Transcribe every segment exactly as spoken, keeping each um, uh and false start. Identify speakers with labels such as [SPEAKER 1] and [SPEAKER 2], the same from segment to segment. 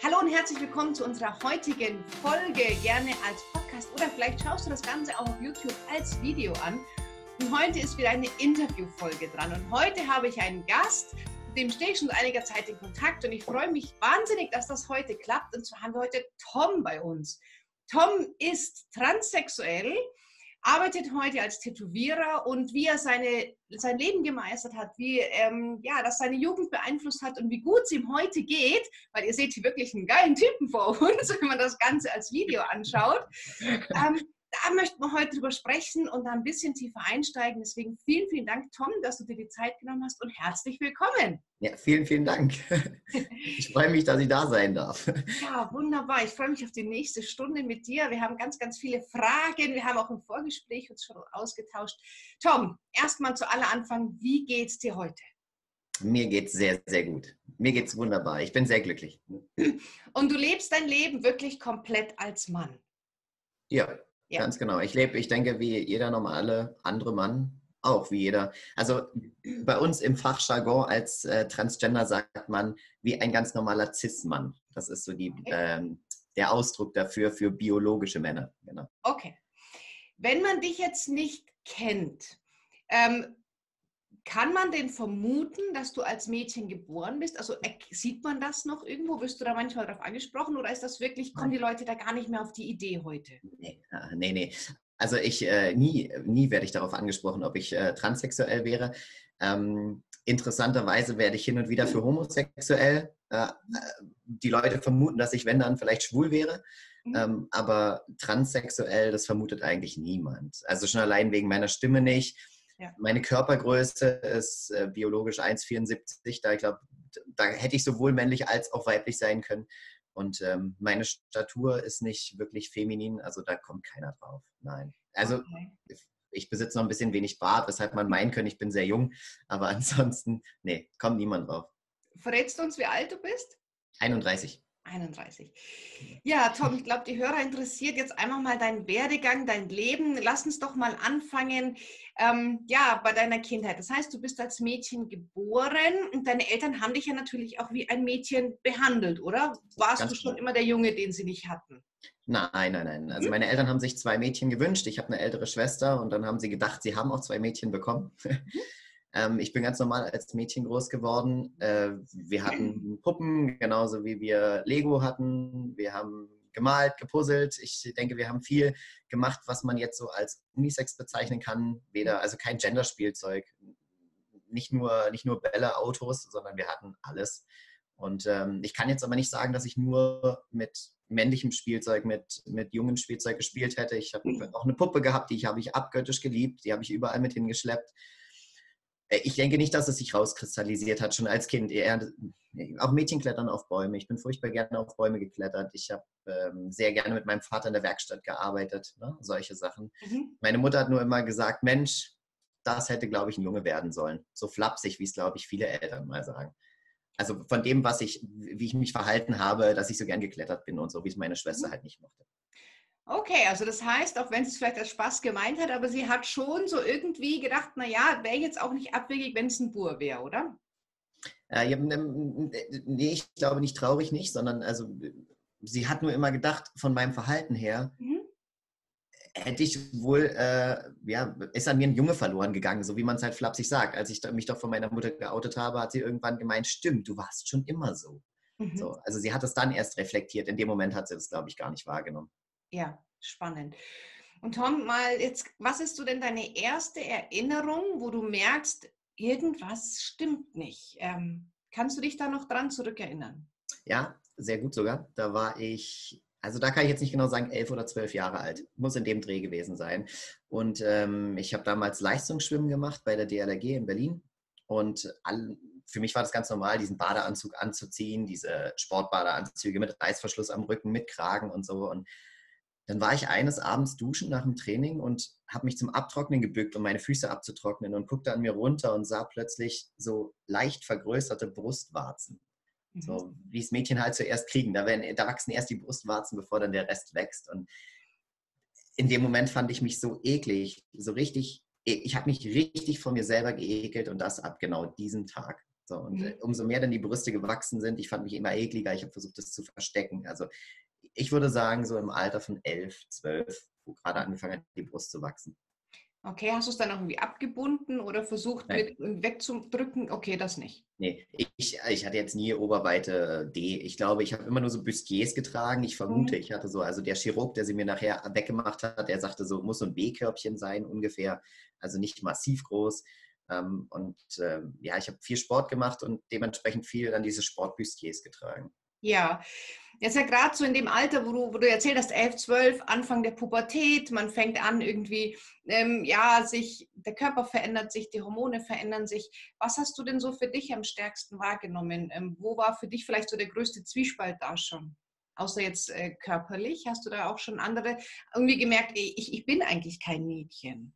[SPEAKER 1] Hallo und herzlich willkommen zu unserer heutigen Folge, gerne als Podcast oder vielleicht schaust du das Ganze auch auf YouTube als Video an. Und heute ist wieder eine Interviewfolge dran und heute habe ich einen Gast, mit dem stehe ich schon seit einiger Zeit in Kontakt und ich freue mich wahnsinnig, dass das heute klappt. Und zwar haben wir heute Tom bei uns. Tom ist transsexuell, arbeitet heute als Tätowierer und wie er seine, sein Leben gemeistert hat, wie ähm, ja, das seine Jugend beeinflusst hat und wie gut es ihm heute geht, weil ihr seht hier wirklich einen geilen Typen vor uns, wenn man das Ganze als Video anschaut. Ähm, da möchten wir heute drüber sprechen und da ein bisschen tiefer einsteigen. Deswegen vielen, vielen Dank, Tom, dass du dir die Zeit genommen hast und herzlich willkommen.
[SPEAKER 2] Ja, vielen, vielen Dank. Ich freue mich, dass ich da sein darf.
[SPEAKER 1] Ja, wunderbar. Ich freue mich auf die nächste Stunde mit dir. Wir haben ganz, ganz viele Fragen. Wir haben auch im Vorgespräch uns schon ausgetauscht. Tom, erstmal zu aller Anfang, wie geht's dir heute?
[SPEAKER 2] Mir geht's sehr, sehr gut. Mir geht's wunderbar. Ich bin sehr glücklich.
[SPEAKER 1] Und du lebst dein Leben wirklich komplett als Mann?
[SPEAKER 2] Ja, ja. Ganz genau. Ich lebe, ich denke, wie jeder normale andere Mann auch, wie jeder. Also bei uns im Fachjargon als äh, Transgender sagt man, wie ein ganz normaler Cis-Mann. Das ist so die,
[SPEAKER 1] Okay.
[SPEAKER 2] ähm, der Ausdruck dafür, für biologische Männer. Genau.
[SPEAKER 1] Okay. Wenn man dich jetzt nicht kennt, ähm, kann man denn vermuten, dass du als Mädchen geboren bist? Also sieht man das noch irgendwo? Wirst du da manchmal darauf angesprochen oder ist das wirklich, kommen die Leute da gar nicht mehr auf die Idee heute?
[SPEAKER 2] Nee, nee, nee. Also ich, äh, nie, nie werde ich darauf angesprochen, ob ich äh, transsexuell wäre. Ähm, interessanterweise werde ich hin und wieder für homosexuell. Äh, die Leute vermuten, dass ich, wenn dann, vielleicht schwul wäre. Mhm. Ähm, aber transsexuell, das vermutet eigentlich niemand. Also schon allein wegen meiner Stimme nicht. Ja. Meine Körpergröße ist äh, biologisch eins Komma vierundsiebzig. Da, ich glaube, da hätte ich sowohl männlich als auch weiblich sein können. Und ähm, meine Statur ist nicht wirklich feminin, also da kommt keiner drauf. Nein. Also okay. Ich besitze noch ein bisschen wenig Bart, weshalb man meinen könnte, ich bin sehr jung. Aber ansonsten, nee, kommt niemand drauf.
[SPEAKER 1] Verrätst du uns, wie alt du bist?
[SPEAKER 2] einunddreißig.
[SPEAKER 1] einunddreißig. Ja, Tom, ich glaube, die Hörer interessiert jetzt einfach mal dein Werdegang, dein Leben. Lass uns doch mal anfangen, ähm, ja, bei deiner Kindheit. Das heißt, du bist als Mädchen geboren und deine Eltern haben dich ja natürlich auch wie ein Mädchen behandelt, oder? Warst Ganz du schon klar. immer der Junge, den sie nicht hatten?
[SPEAKER 2] Nein, nein, nein. Also meine Eltern haben sich zwei Mädchen gewünscht. Ich habe eine ältere Schwester und dann haben sie gedacht, sie haben auch zwei Mädchen bekommen. Mhm. Ich bin ganz normal als Mädchen groß geworden. Wir hatten Puppen, genauso wie wir Lego hatten. Wir haben gemalt, gepuzzelt. Ich denke, wir haben viel gemacht, was man jetzt so als Unisex bezeichnen kann. Weder, also kein Genderspielzeug, nicht nur, nicht nur Bälle, Autos, sondern wir hatten alles. Und ähm, ich kann jetzt aber nicht sagen, dass ich nur mit männlichem Spielzeug, mit, mit jungem Spielzeug gespielt hätte. Ich habe auch eine Puppe gehabt, die habe ich abgöttisch geliebt. Die habe ich überall mit hingeschleppt. Ich denke nicht, dass es sich rauskristallisiert hat, schon als Kind. Eher, auch Mädchen klettern auf Bäume. Ich bin furchtbar gerne auf Bäume geklettert. Ich habe ähm, sehr gerne mit meinem Vater in der Werkstatt gearbeitet. Ne? Solche Sachen. Mhm. Meine Mutter hat nur immer gesagt, Mensch, das hätte, glaube ich, ein Junge werden sollen. So flapsig, wie es, glaube ich, viele Eltern mal sagen. Also von dem, was ich, wie ich mich verhalten habe, dass ich so gern geklettert bin und so, wie es meine Schwester mhm. halt nicht mochte.
[SPEAKER 1] Okay, also das heißt, auch wenn sie es vielleicht als Spaß gemeint hat, aber sie hat schon so irgendwie gedacht, naja, wäre jetzt auch nicht abwegig, wenn es ein Bur wäre, oder?
[SPEAKER 2] Äh, ja, nee, ich glaube nicht traurig nicht, sondern also sie hat nur immer gedacht, von meinem Verhalten her, mhm. hätte ich wohl, äh, ja, ist an mir ein Junge verloren gegangen, so wie man es halt flapsig sagt. Als ich mich doch von meiner Mutter geoutet habe, hat sie irgendwann gemeint, stimmt, du warst schon immer so. Mhm. So. Also sie hat es dann erst reflektiert. In dem Moment hat sie das, glaube ich, gar nicht wahrgenommen.
[SPEAKER 1] Ja, spannend. Und Tom, mal jetzt, was ist so denn deine erste Erinnerung, wo du merkst, irgendwas stimmt nicht? Ähm, kannst du dich da noch dran zurückerinnern?
[SPEAKER 2] Ja, sehr gut sogar. Da war ich, also da kann ich jetzt nicht genau sagen, elf oder zwölf Jahre alt. Muss in dem Dreh gewesen sein. Und ähm, ich habe damals Leistungsschwimmen gemacht bei der D L R G in Berlin. Und all, für mich war das ganz normal, diesen Badeanzug anzuziehen, diese Sportbadeanzüge mit Reißverschluss am Rücken, mit Kragen und so. Und dann war ich eines Abends duschen nach dem Training und habe mich zum Abtrocknen gebückt, um meine Füße abzutrocknen und guckte an mir runter und sah plötzlich so leicht vergrößerte Brustwarzen. Mhm. So wie es Mädchen halt zuerst kriegen. Da, werden, da wachsen erst die Brustwarzen, bevor dann der Rest wächst. Und in dem Moment fand ich mich so eklig, so richtig, ich habe mich richtig von mir selber geekelt und das ab genau diesem Tag. So, und
[SPEAKER 1] Mhm.
[SPEAKER 2] umso mehr dann die Brüste gewachsen sind, ich fand mich immer ekliger, ich habe versucht, das zu verstecken. Also ich würde sagen, so im Alter von elf, zwölf, wo gerade angefangen hat, die Brust zu wachsen.
[SPEAKER 1] Okay, hast du es dann auch irgendwie abgebunden oder versucht
[SPEAKER 2] Nein.
[SPEAKER 1] mit wegzudrücken? Okay, das nicht.
[SPEAKER 2] Nee, ich, ich hatte jetzt nie Oberweite D. Ich glaube, ich habe immer nur so Bustiers getragen. Ich vermute,
[SPEAKER 1] Mhm.
[SPEAKER 2] ich hatte so, also der Chirurg, der sie mir nachher weggemacht hat, der sagte so, muss so ein B-Körbchen sein ungefähr, also nicht massiv groß. Ähm, und ähm, ja, ich habe viel Sport gemacht und dementsprechend viel dann diese Sportbustiers getragen.
[SPEAKER 1] Ja, jetzt ja gerade so in dem Alter, wo du, wo du erzählt hast, elf, zwölf, Anfang der Pubertät, man fängt an irgendwie, ähm, ja, sich, der Körper verändert sich, die Hormone verändern sich. Was hast du denn so für dich am stärksten wahrgenommen? Ähm, wo war für dich vielleicht so der größte Zwiespalt da schon? Außer jetzt äh, körperlich, hast du da auch schon andere irgendwie gemerkt, ey, ich, ich bin eigentlich kein Mädchen?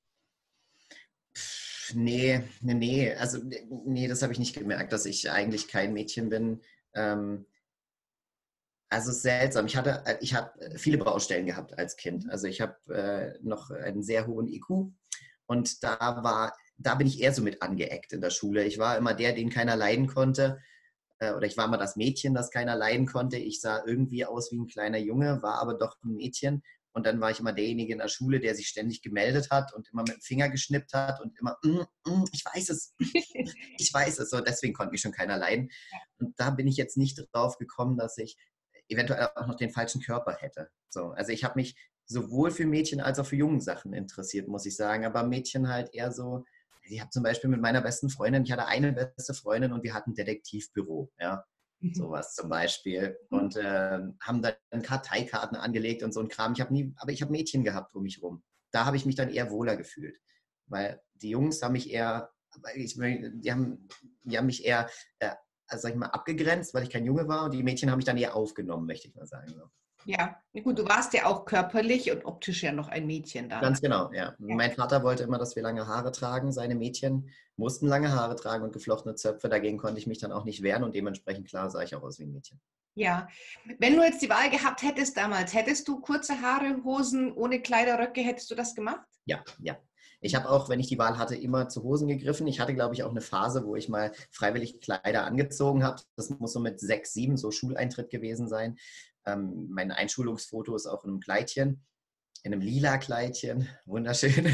[SPEAKER 2] Nee, nee, nee, also nee, das habe ich nicht gemerkt, dass ich eigentlich kein Mädchen bin. Ähm, Also es ist seltsam. Ich hatte, äh, ich habe viele Baustellen gehabt als Kind. Also ich habe äh, noch einen sehr hohen I Q und da war, da bin ich eher so mit angeeckt in der Schule. Ich war immer der, den keiner leiden konnte. Äh, oder ich war immer das Mädchen, das keiner leiden konnte. Ich sah irgendwie aus wie ein kleiner Junge, war aber doch ein Mädchen. Und dann war ich immer derjenige in der Schule, der sich ständig gemeldet hat und immer mit dem Finger geschnippt hat und immer, mm, mm, ich weiß es, ich weiß es. So, deswegen konnte mich schon keiner leiden. Und da bin ich jetzt nicht drauf gekommen, dass ich eventuell auch noch den falschen Körper hätte. So, also ich habe mich sowohl für Mädchen als auch für Jungen Sachen interessiert, muss ich sagen. Aber Mädchen halt eher so, ich habe zum Beispiel mit meiner besten Freundin, ich hatte eine beste Freundin und wir hatten ein Detektivbüro, ja, sowas zum Beispiel. Und äh, haben dann Karteikarten angelegt und so ein Kram. Ich habe nie, aber ich habe Mädchen gehabt um mich rum. Da habe ich mich dann eher wohler gefühlt. Weil die Jungs haben mich eher, ich, die, haben, die haben mich eher äh, also sag ich mal, abgegrenzt, weil ich kein Junge war und die Mädchen haben mich dann eher aufgenommen, möchte ich mal sagen. So.
[SPEAKER 1] Ja, gut, du warst ja auch körperlich und optisch ja noch ein Mädchen dann.
[SPEAKER 2] Ganz genau, ja.
[SPEAKER 1] Ja.
[SPEAKER 2] Mein Vater wollte immer, dass wir lange Haare tragen. Seine Mädchen mussten lange Haare tragen und geflochtene Zöpfe. Dagegen konnte ich mich dann auch nicht wehren und dementsprechend, klar, sah ich auch aus wie ein Mädchen.
[SPEAKER 1] Ja, wenn du jetzt die Wahl gehabt hättest damals, hättest du kurze Haare, Hosen ohne Kleiderröcke, hättest du das gemacht?
[SPEAKER 2] Ja, ja. Ich habe auch, wenn ich die Wahl hatte, immer zu Hosen gegriffen. Ich hatte, glaube ich, auch eine Phase, wo ich mal freiwillig Kleider angezogen habe. Das muss so mit sechs, sieben, so Schuleintritt gewesen sein. Ähm, mein Einschulungsfoto ist auch in einem Kleidchen, in einem lila Kleidchen. Wunderschön.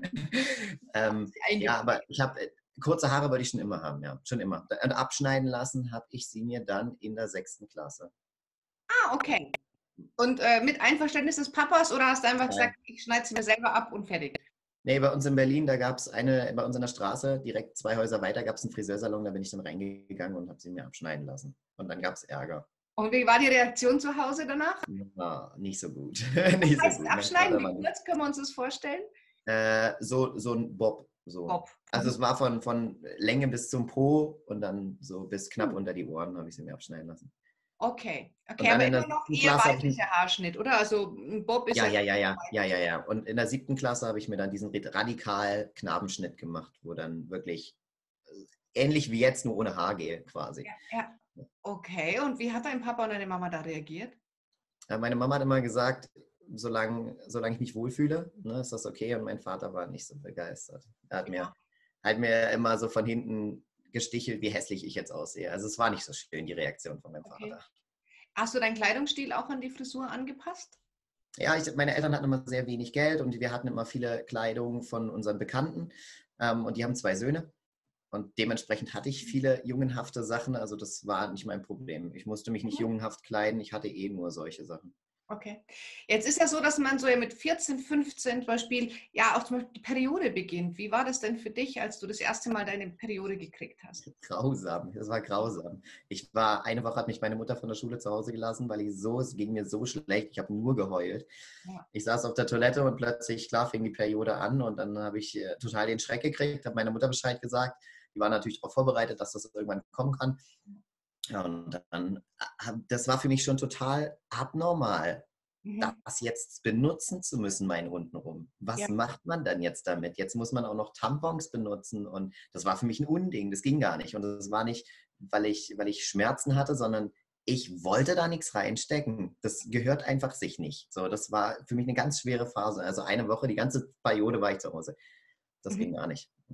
[SPEAKER 2] ähm, ja, aber ich habe kurze Haare wollte ich schon immer haben, ja, schon immer. Und abschneiden lassen habe ich sie mir dann in der sechsten Klasse.
[SPEAKER 1] Ah, okay. Und äh, mit Einverständnis des Papas oder hast du einfach
[SPEAKER 2] Nein.
[SPEAKER 1] gesagt, ich schneide sie mir selber ab und fertig?
[SPEAKER 2] Nee, bei uns in Berlin, da gab es eine, bei uns in der Straße, direkt zwei Häuser weiter, gab es einen Friseursalon, da bin ich dann reingegangen und habe sie mir abschneiden lassen. Und dann gab es Ärger.
[SPEAKER 1] Und wie war die Reaktion zu Hause danach?
[SPEAKER 2] Ja, nicht so gut.
[SPEAKER 1] Was
[SPEAKER 2] nicht so
[SPEAKER 1] heißt
[SPEAKER 2] gut. Mein
[SPEAKER 1] abschneiden?
[SPEAKER 2] Vater
[SPEAKER 1] Wie
[SPEAKER 2] war nicht.
[SPEAKER 1] kurz können wir uns das vorstellen?
[SPEAKER 2] Äh, so, so ein Bob. So.
[SPEAKER 1] Bob.
[SPEAKER 2] Also es war von, von Länge bis zum Po und dann so bis knapp
[SPEAKER 1] Hm.
[SPEAKER 2] unter die Ohren habe ich sie mir abschneiden lassen.
[SPEAKER 1] Okay,
[SPEAKER 2] Und
[SPEAKER 1] okay,
[SPEAKER 2] dann
[SPEAKER 1] aber
[SPEAKER 2] in der
[SPEAKER 1] immer noch
[SPEAKER 2] siebten
[SPEAKER 1] eher
[SPEAKER 2] Klasse habe ich
[SPEAKER 1] weiblicher Haarschnitt, oder? Also ein Bob ist
[SPEAKER 2] Ja,
[SPEAKER 1] ja
[SPEAKER 2] ja,
[SPEAKER 1] schon
[SPEAKER 2] ja, ja, ja, ja,
[SPEAKER 1] weiblich.
[SPEAKER 2] ja. Und in der siebten Klasse habe ich mir dann diesen radikal Knabenschnitt gemacht, wo dann wirklich äh, ähnlich wie jetzt, nur ohne Haargel quasi.
[SPEAKER 1] Ja, ja. Okay, und wie hat dein Papa und deine Mama da reagiert?
[SPEAKER 2] Äh, Meine Mama hat immer gesagt, solange, solange ich mich wohlfühle, ne, ist das okay. Und mein Vater war nicht so begeistert. Er hat mir,
[SPEAKER 1] Ja.
[SPEAKER 2] hat mir immer so von hinten gestichelt, wie hässlich ich jetzt aussehe. Also es war nicht so schön, die Reaktion von meinem
[SPEAKER 1] Okay.
[SPEAKER 2] Vater.
[SPEAKER 1] Hast du deinen Kleidungsstil auch an die Frisur angepasst?
[SPEAKER 2] Ja, ich, meine Eltern hatten immer sehr wenig Geld und wir hatten immer viele Kleidung von unseren Bekannten. Ähm, und die haben zwei Söhne. Und dementsprechend hatte ich viele jungenhafte Sachen. Also das war nicht mein Problem. Ich musste mich nicht
[SPEAKER 1] Mhm.
[SPEAKER 2] jungenhaft kleiden. Ich hatte eh nur solche Sachen.
[SPEAKER 1] Okay. Jetzt ist ja so, dass man so ja mit vierzehn, fünfzehn zum Beispiel, ja auch zum Beispiel die Periode beginnt. Wie war das denn für dich, als du das erste Mal deine Periode gekriegt hast?
[SPEAKER 2] Grausam, das war grausam. Ich war, eine Woche hat mich meine Mutter von der Schule zu Hause gelassen, weil ich so, es ging mir so schlecht. Ich habe nur geheult.
[SPEAKER 1] Ja.
[SPEAKER 2] Ich saß auf der Toilette und plötzlich, klar, fing die Periode an und dann habe ich äh, total den Schreck gekriegt, habe meiner Mutter Bescheid gesagt. Die war natürlich auch vorbereitet, dass das irgendwann kommen kann. Ja, und dann, das war für mich schon total abnormal,
[SPEAKER 1] Mhm.
[SPEAKER 2] das jetzt benutzen zu müssen, mein untenrum.
[SPEAKER 1] Ja.
[SPEAKER 2] Was macht man dann jetzt damit? Jetzt muss man auch noch Tampons benutzen und das war für mich ein Unding, das ging gar nicht. Und das war nicht, weil ich, weil ich Schmerzen hatte, sondern ich wollte da nichts reinstecken. Das gehört einfach sich nicht. So, das war für mich eine ganz schwere Phase. Also eine Woche, die ganze Periode war ich zu Hause. Das ging
[SPEAKER 1] Mhm.
[SPEAKER 2] gar nicht.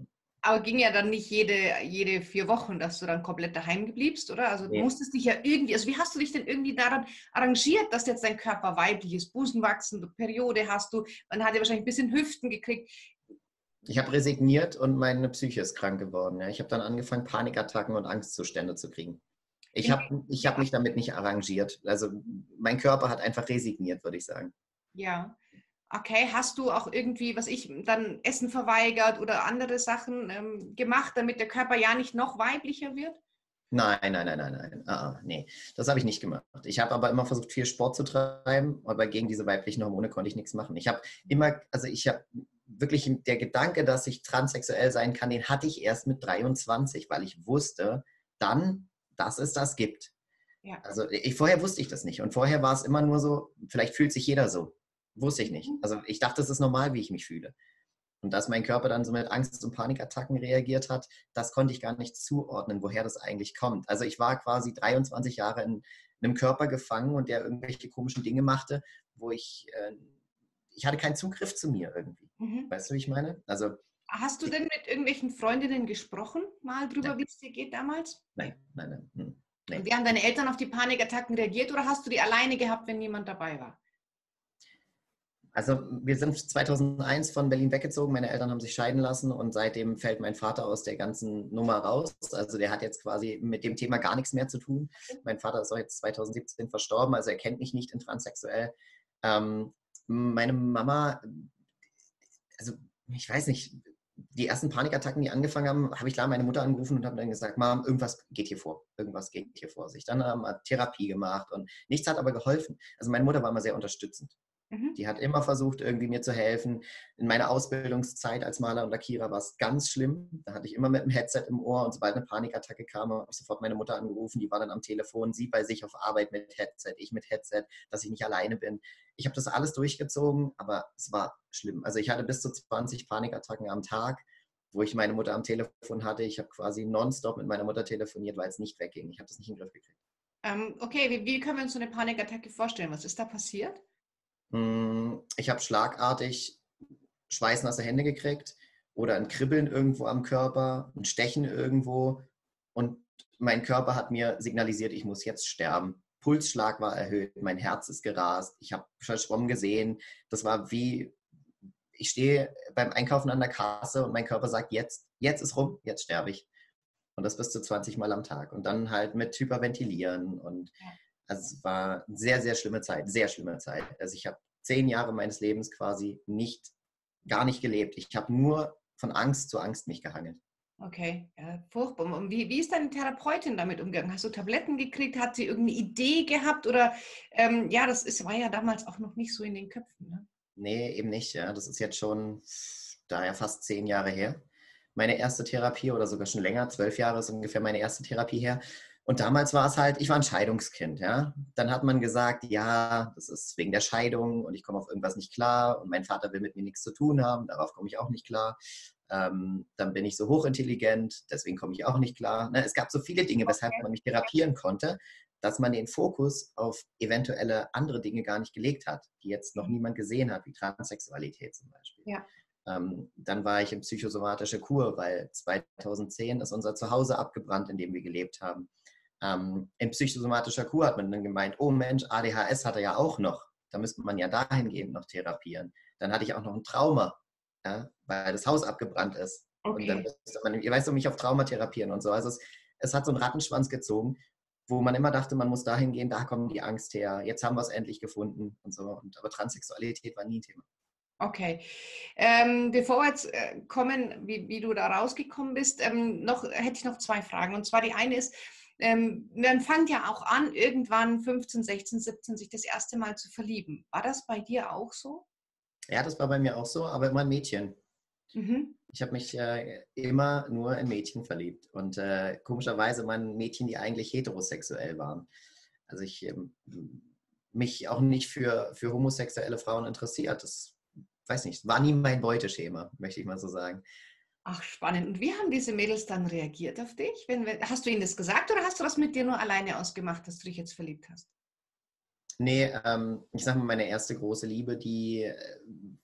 [SPEAKER 1] Aber ging ja dann nicht jede, jede vier Wochen, dass du dann komplett daheim gebliebst, oder? Also du
[SPEAKER 2] Nee.
[SPEAKER 1] musstest dich ja irgendwie, also wie hast du dich denn irgendwie daran arrangiert, dass jetzt dein Körper weiblich ist, Busen wachsen, du Periode hast du, man hat ja wahrscheinlich ein bisschen Hüften gekriegt.
[SPEAKER 2] Ich habe resigniert und meine Psyche ist krank geworden. Ja. Ich habe dann angefangen, Panikattacken und Angstzustände zu kriegen. Ich
[SPEAKER 1] In,
[SPEAKER 2] habe ich hab
[SPEAKER 1] ja,
[SPEAKER 2] mich damit nicht arrangiert. Also mein Körper hat einfach resigniert, würde ich sagen.
[SPEAKER 1] ja. Okay, hast du auch irgendwie, was ich, dann Essen verweigert oder andere Sachen ähm, gemacht, damit der Körper ja nicht noch weiblicher wird?
[SPEAKER 2] Nein, nein, nein, nein, nein. Ah, ah, nee, das habe ich nicht gemacht. Ich habe aber immer versucht, viel Sport zu treiben, aber gegen diese weiblichen Hormone konnte ich nichts machen. Ich habe immer, also ich habe wirklich der Gedanke, dass ich transsexuell sein kann, den hatte ich erst mit dreiundzwanzig, weil ich wusste dann, dass es das gibt.
[SPEAKER 1] Ja.
[SPEAKER 2] Also ich, vorher wusste ich das nicht. Und vorher war es immer nur so, vielleicht fühlt sich jeder so. Wusste ich nicht. Also ich dachte, es ist normal, wie ich mich fühle. Und dass mein Körper dann so mit Angst- und Panikattacken reagiert hat, das konnte ich gar nicht zuordnen, woher das eigentlich kommt. Also ich war quasi dreiundzwanzig Jahre in einem Körper gefangen und der irgendwelche komischen Dinge machte, wo ich, äh, ich hatte keinen Zugriff zu mir irgendwie.
[SPEAKER 1] Mhm.
[SPEAKER 2] Weißt du, wie ich meine? Also
[SPEAKER 1] Hast du
[SPEAKER 2] ich,
[SPEAKER 1] denn mit irgendwelchen Freundinnen gesprochen, mal drüber,
[SPEAKER 2] nein,
[SPEAKER 1] wie es dir geht damals?
[SPEAKER 2] nein, nein, nein, hm,
[SPEAKER 1] Und
[SPEAKER 2] nee.
[SPEAKER 1] wie haben deine Eltern auf die Panikattacken reagiert oder hast du die alleine gehabt, wenn niemand dabei war?
[SPEAKER 2] Also wir sind zweitausendeins von Berlin weggezogen. Meine Eltern haben sich scheiden lassen und seitdem fällt mein Vater aus der ganzen Nummer raus. Also der hat jetzt quasi mit dem Thema gar nichts mehr zu tun. Mein Vater ist auch jetzt zweitausendsiebzehn verstorben, also er kennt mich nicht in transsexuell. Ähm, meine Mama, also ich weiß nicht, die ersten Panikattacken, die angefangen haben, habe ich klar meine Mutter angerufen und habe dann gesagt, Mom, irgendwas geht hier vor, irgendwas geht hier vor sich. Dann haben wir Therapie gemacht und nichts hat aber geholfen. Also meine Mutter war immer sehr unterstützend.
[SPEAKER 1] Mhm.
[SPEAKER 2] Die hat immer versucht, irgendwie mir zu helfen. In meiner Ausbildungszeit als Maler und Lackierer war es ganz schlimm. Da hatte ich immer mit dem Headset im Ohr und sobald eine Panikattacke kam, habe ich sofort meine Mutter angerufen. Die war dann am Telefon, sie bei sich auf Arbeit mit Headset, ich mit Headset, dass ich nicht alleine bin. Ich habe das alles durchgezogen, aber es war schlimm. Also ich hatte bis zu zwanzig Panikattacken am Tag, wo ich meine Mutter am Telefon hatte. Ich habe quasi nonstop mit meiner Mutter telefoniert, weil es nicht wegging. Ich habe das nicht in den Griff gekriegt.
[SPEAKER 1] Ähm, okay, wie, wie können wir uns so eine Panikattacke vorstellen? Was ist da passiert?
[SPEAKER 2] Ich habe schlagartig schweißnasse Hände gekriegt oder ein Kribbeln irgendwo am Körper, ein Stechen irgendwo und mein Körper hat mir signalisiert, ich muss jetzt sterben. Pulsschlag war erhöht, mein Herz ist gerast, ich habe verschwommen gesehen. Das war wie, ich stehe beim Einkaufen an der Kasse und mein Körper sagt, jetzt, jetzt ist rum, jetzt sterbe ich. Und das bis zu zwanzig Mal am Tag. Und dann halt mit Hyperventilieren und also es war eine sehr, sehr schlimme Zeit, sehr schlimme Zeit. Also ich habe zehn Jahre meines Lebens quasi nicht, gar nicht gelebt. Ich habe nur von Angst zu Angst mich gehangelt.
[SPEAKER 1] Okay, ja, furchtbar. Und wie, wie ist deine Therapeutin damit umgegangen? Hast du Tabletten gekriegt? Hat sie irgendeine Idee gehabt? Oder ähm, ja, das ist, war ja damals auch noch nicht so in den Köpfen. Ne?
[SPEAKER 2] Nee, eben nicht. Ja. Das ist jetzt schon daher fast zehn Jahre her. Meine erste Therapie oder sogar schon länger, zwölf Jahre ist ungefähr meine erste Therapie her. Und damals war es halt, ich war ein Scheidungskind, ja. Dann hat man gesagt, ja, das ist wegen der Scheidung und ich komme auf irgendwas nicht klar und mein Vater will mit mir nichts zu tun haben, darauf komme ich auch nicht klar. Ähm, dann bin ich so hochintelligent, deswegen komme ich auch nicht klar. Ne? Es gab so viele Dinge, weshalb man mich therapieren konnte, dass man den Fokus auf eventuelle andere Dinge gar nicht gelegt hat, die jetzt noch niemand gesehen hat, wie Transsexualität zum Beispiel.
[SPEAKER 1] Ja.
[SPEAKER 2] Ähm, dann war ich in psychosomatischer Kur, weil zweitausendzehn ist unser Zuhause abgebrannt, in dem wir gelebt haben. Ähm, in psychosomatischer Kur hat man dann gemeint, oh Mensch, A D H S hat er ja auch noch. Da müsste man ja dahingehend noch therapieren. Dann hatte ich auch noch ein Trauma, ja, weil das Haus abgebrannt ist.
[SPEAKER 1] Okay.
[SPEAKER 2] Und dann müsste man, ihr weißt, mich auf Trauma therapieren und so. Also es, es hat so einen Rattenschwanz gezogen, wo man immer dachte, man muss dahin gehen, da kommt die Angst her. Jetzt haben wir es endlich gefunden und so. Und, aber Transsexualität war nie ein Thema.
[SPEAKER 1] Okay. Ähm, bevor wir jetzt äh, kommen, wie, wie du da rausgekommen bist, ähm, noch, hätte ich noch zwei Fragen. Und zwar die eine ist, ähm, man fängt ja auch an, irgendwann fünfzehn, sechzehn, siebzehn sich das erste Mal zu verlieben. War das bei dir auch so?
[SPEAKER 2] Ja, das war bei mir auch so, aber immer ein Mädchen.
[SPEAKER 1] Mhm.
[SPEAKER 2] Ich habe mich äh, immer nur in Mädchen verliebt und äh, komischerweise waren Mädchen, die eigentlich heterosexuell waren. Also ich ähm, mich auch nicht für, für homosexuelle Frauen interessiert. Das weiß nicht, war nie mein Beuteschema, möchte ich mal so sagen.
[SPEAKER 1] Ach, spannend. Und wie haben diese Mädels dann reagiert auf dich? Wenn, wenn, hast du ihnen das gesagt oder hast du das mit dir nur alleine ausgemacht, dass du dich jetzt verliebt hast?
[SPEAKER 2] Nee, ähm, ich sag mal, meine erste große Liebe, die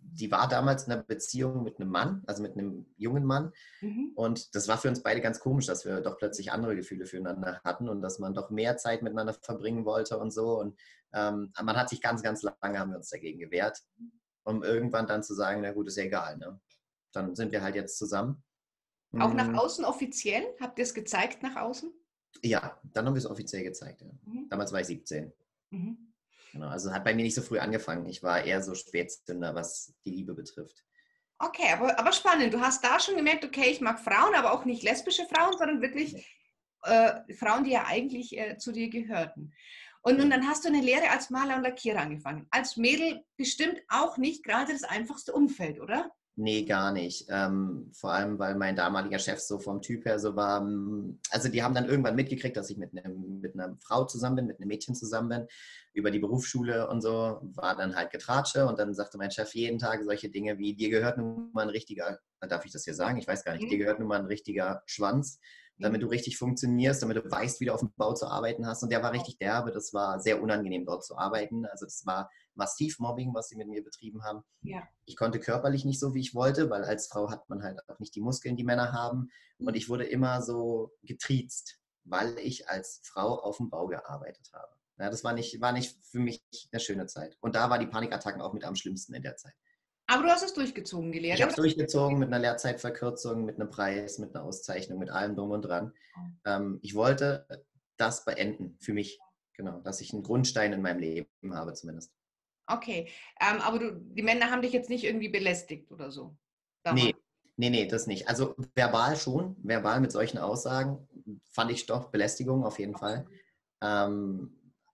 [SPEAKER 2] die war damals in einer Beziehung mit einem Mann, also mit einem jungen Mann.
[SPEAKER 1] Mhm.
[SPEAKER 2] Und das war für uns beide ganz komisch, dass wir doch plötzlich andere Gefühle füreinander hatten und dass man doch mehr Zeit miteinander verbringen wollte und so. Und ähm, man hat sich ganz, ganz lange, haben wir uns dagegen gewehrt, um irgendwann dann zu sagen, na gut, ist ja egal. Ne? Dann sind wir halt jetzt zusammen.
[SPEAKER 1] Auch nach
[SPEAKER 2] Mm,
[SPEAKER 1] außen offiziell? Habt ihr es gezeigt nach außen?
[SPEAKER 2] ja, dann haben wir es offiziell gezeigt. Ja.
[SPEAKER 1] Mhm.
[SPEAKER 2] Damals war ich siebzehn.
[SPEAKER 1] Mhm.
[SPEAKER 2] Genau, also hat bei mir nicht so früh angefangen. Ich war eher so Spätzünder, was die Liebe betrifft.
[SPEAKER 1] Okay, aber, aber spannend. Du hast da schon gemerkt, okay, ich mag Frauen, aber auch nicht lesbische Frauen, sondern wirklich äh, Frauen, die ja eigentlich äh, zu dir gehörten. Und, und
[SPEAKER 2] Ja.
[SPEAKER 1] dann hast du eine Lehre als Maler und Lackierer angefangen. Als Mädel bestimmt auch nicht gerade das einfachste Umfeld, oder?
[SPEAKER 2] Nee, gar nicht. Ähm, vor allem, weil mein damaliger Chef so vom Typ her so war. mm, Also die haben dann irgendwann mitgekriegt, dass ich mit, einem, mit einer Frau zusammen bin, mit einem Mädchen zusammen bin, über die Berufsschule und so, war dann halt Getratsche und dann sagte mein Chef jeden Tag solche Dinge wie, dir gehört nun mal ein richtiger, darf ich das hier sagen? Ich weiß gar nicht, dir
[SPEAKER 1] Mhm.
[SPEAKER 2] gehört nun mal ein richtiger Schwanz, damit du richtig funktionierst, damit du weißt, wie du auf dem Bau zu arbeiten hast. Und der war richtig derbe, das war sehr unangenehm dort zu arbeiten. Also das war massiv Mobbing, was sie mit mir betrieben haben.
[SPEAKER 1] Ja.
[SPEAKER 2] Ich konnte körperlich nicht so, wie ich wollte, weil als Frau hat man halt auch nicht die Muskeln, die Männer haben. Und ich wurde immer so getriezt, weil ich als Frau auf dem Bau gearbeitet habe. Ja, das war nicht, war nicht für mich eine schöne Zeit. Und da war die Panikattacken auch mit am schlimmsten in der Zeit.
[SPEAKER 1] Aber du hast es durchgezogen, die
[SPEAKER 2] Ich
[SPEAKER 1] Lehre,
[SPEAKER 2] habe es
[SPEAKER 1] oder?
[SPEAKER 2] durchgezogen mit einer Lehrzeitverkürzung, mit einem Preis, mit einer Auszeichnung, mit allem drum und dran. Ähm, ich wollte das beenden für mich. Genau, dass ich einen Grundstein in meinem Leben habe zumindest.
[SPEAKER 1] Okay, ähm, aber du, die Männer haben dich jetzt nicht irgendwie belästigt oder so
[SPEAKER 2] Nee,
[SPEAKER 1] damals.
[SPEAKER 2] nee, nee, das nicht. Also verbal schon, verbal mit solchen Aussagen fand ich doch Belästigung auf jeden Fall.
[SPEAKER 1] Absolut.
[SPEAKER 2] Ähm,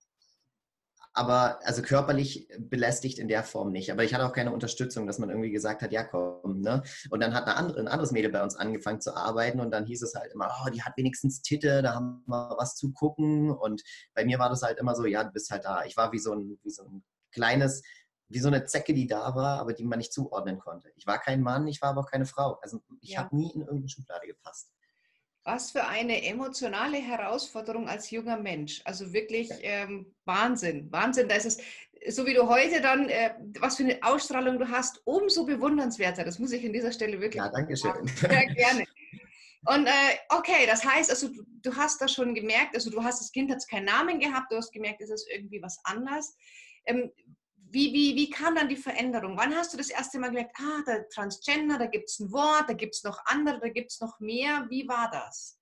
[SPEAKER 2] aber also körperlich belästigt in der Form nicht. Aber ich hatte auch keine Unterstützung, dass man irgendwie gesagt hat, ja komm, ne? Und dann hat eine andere, ein anderes Mädel bei uns angefangen zu arbeiten und dann hieß es halt immer, oh, die hat wenigstens Titte, da haben wir was zu gucken. Und bei mir war das halt immer so, ja, du bist halt da. Ich war wie so ein, wie so ein kleines, wie so eine Zecke, die da war, aber die man nicht zuordnen konnte. Ich war kein Mann, ich war aber auch keine Frau. Also ich
[SPEAKER 1] Ja.
[SPEAKER 2] habe nie in irgendeine Schublade gepasst.
[SPEAKER 1] Was für eine emotionale Herausforderung als junger Mensch. Also wirklich ähm, Wahnsinn. Wahnsinn. Da ist es, so wie du heute dann, äh, was für eine Ausstrahlung du hast, umso bewundernswerter. Das muss ich an dieser Stelle wirklich
[SPEAKER 2] Ja, danke
[SPEAKER 1] sagen.
[SPEAKER 2] schön.
[SPEAKER 1] Sehr gerne. Und äh, okay, das heißt, also du, du hast das schon gemerkt, also du hast, das Kind hat keinen Namen gehabt, du hast gemerkt, es ist irgendwie was anders. Ähm, wie, wie, wie kam dann die Veränderung? Wann hast du das erste Mal gemerkt, ah, der Transgender, da gibt es ein Wort, da gibt es noch andere, da gibt es noch mehr. Wie war das?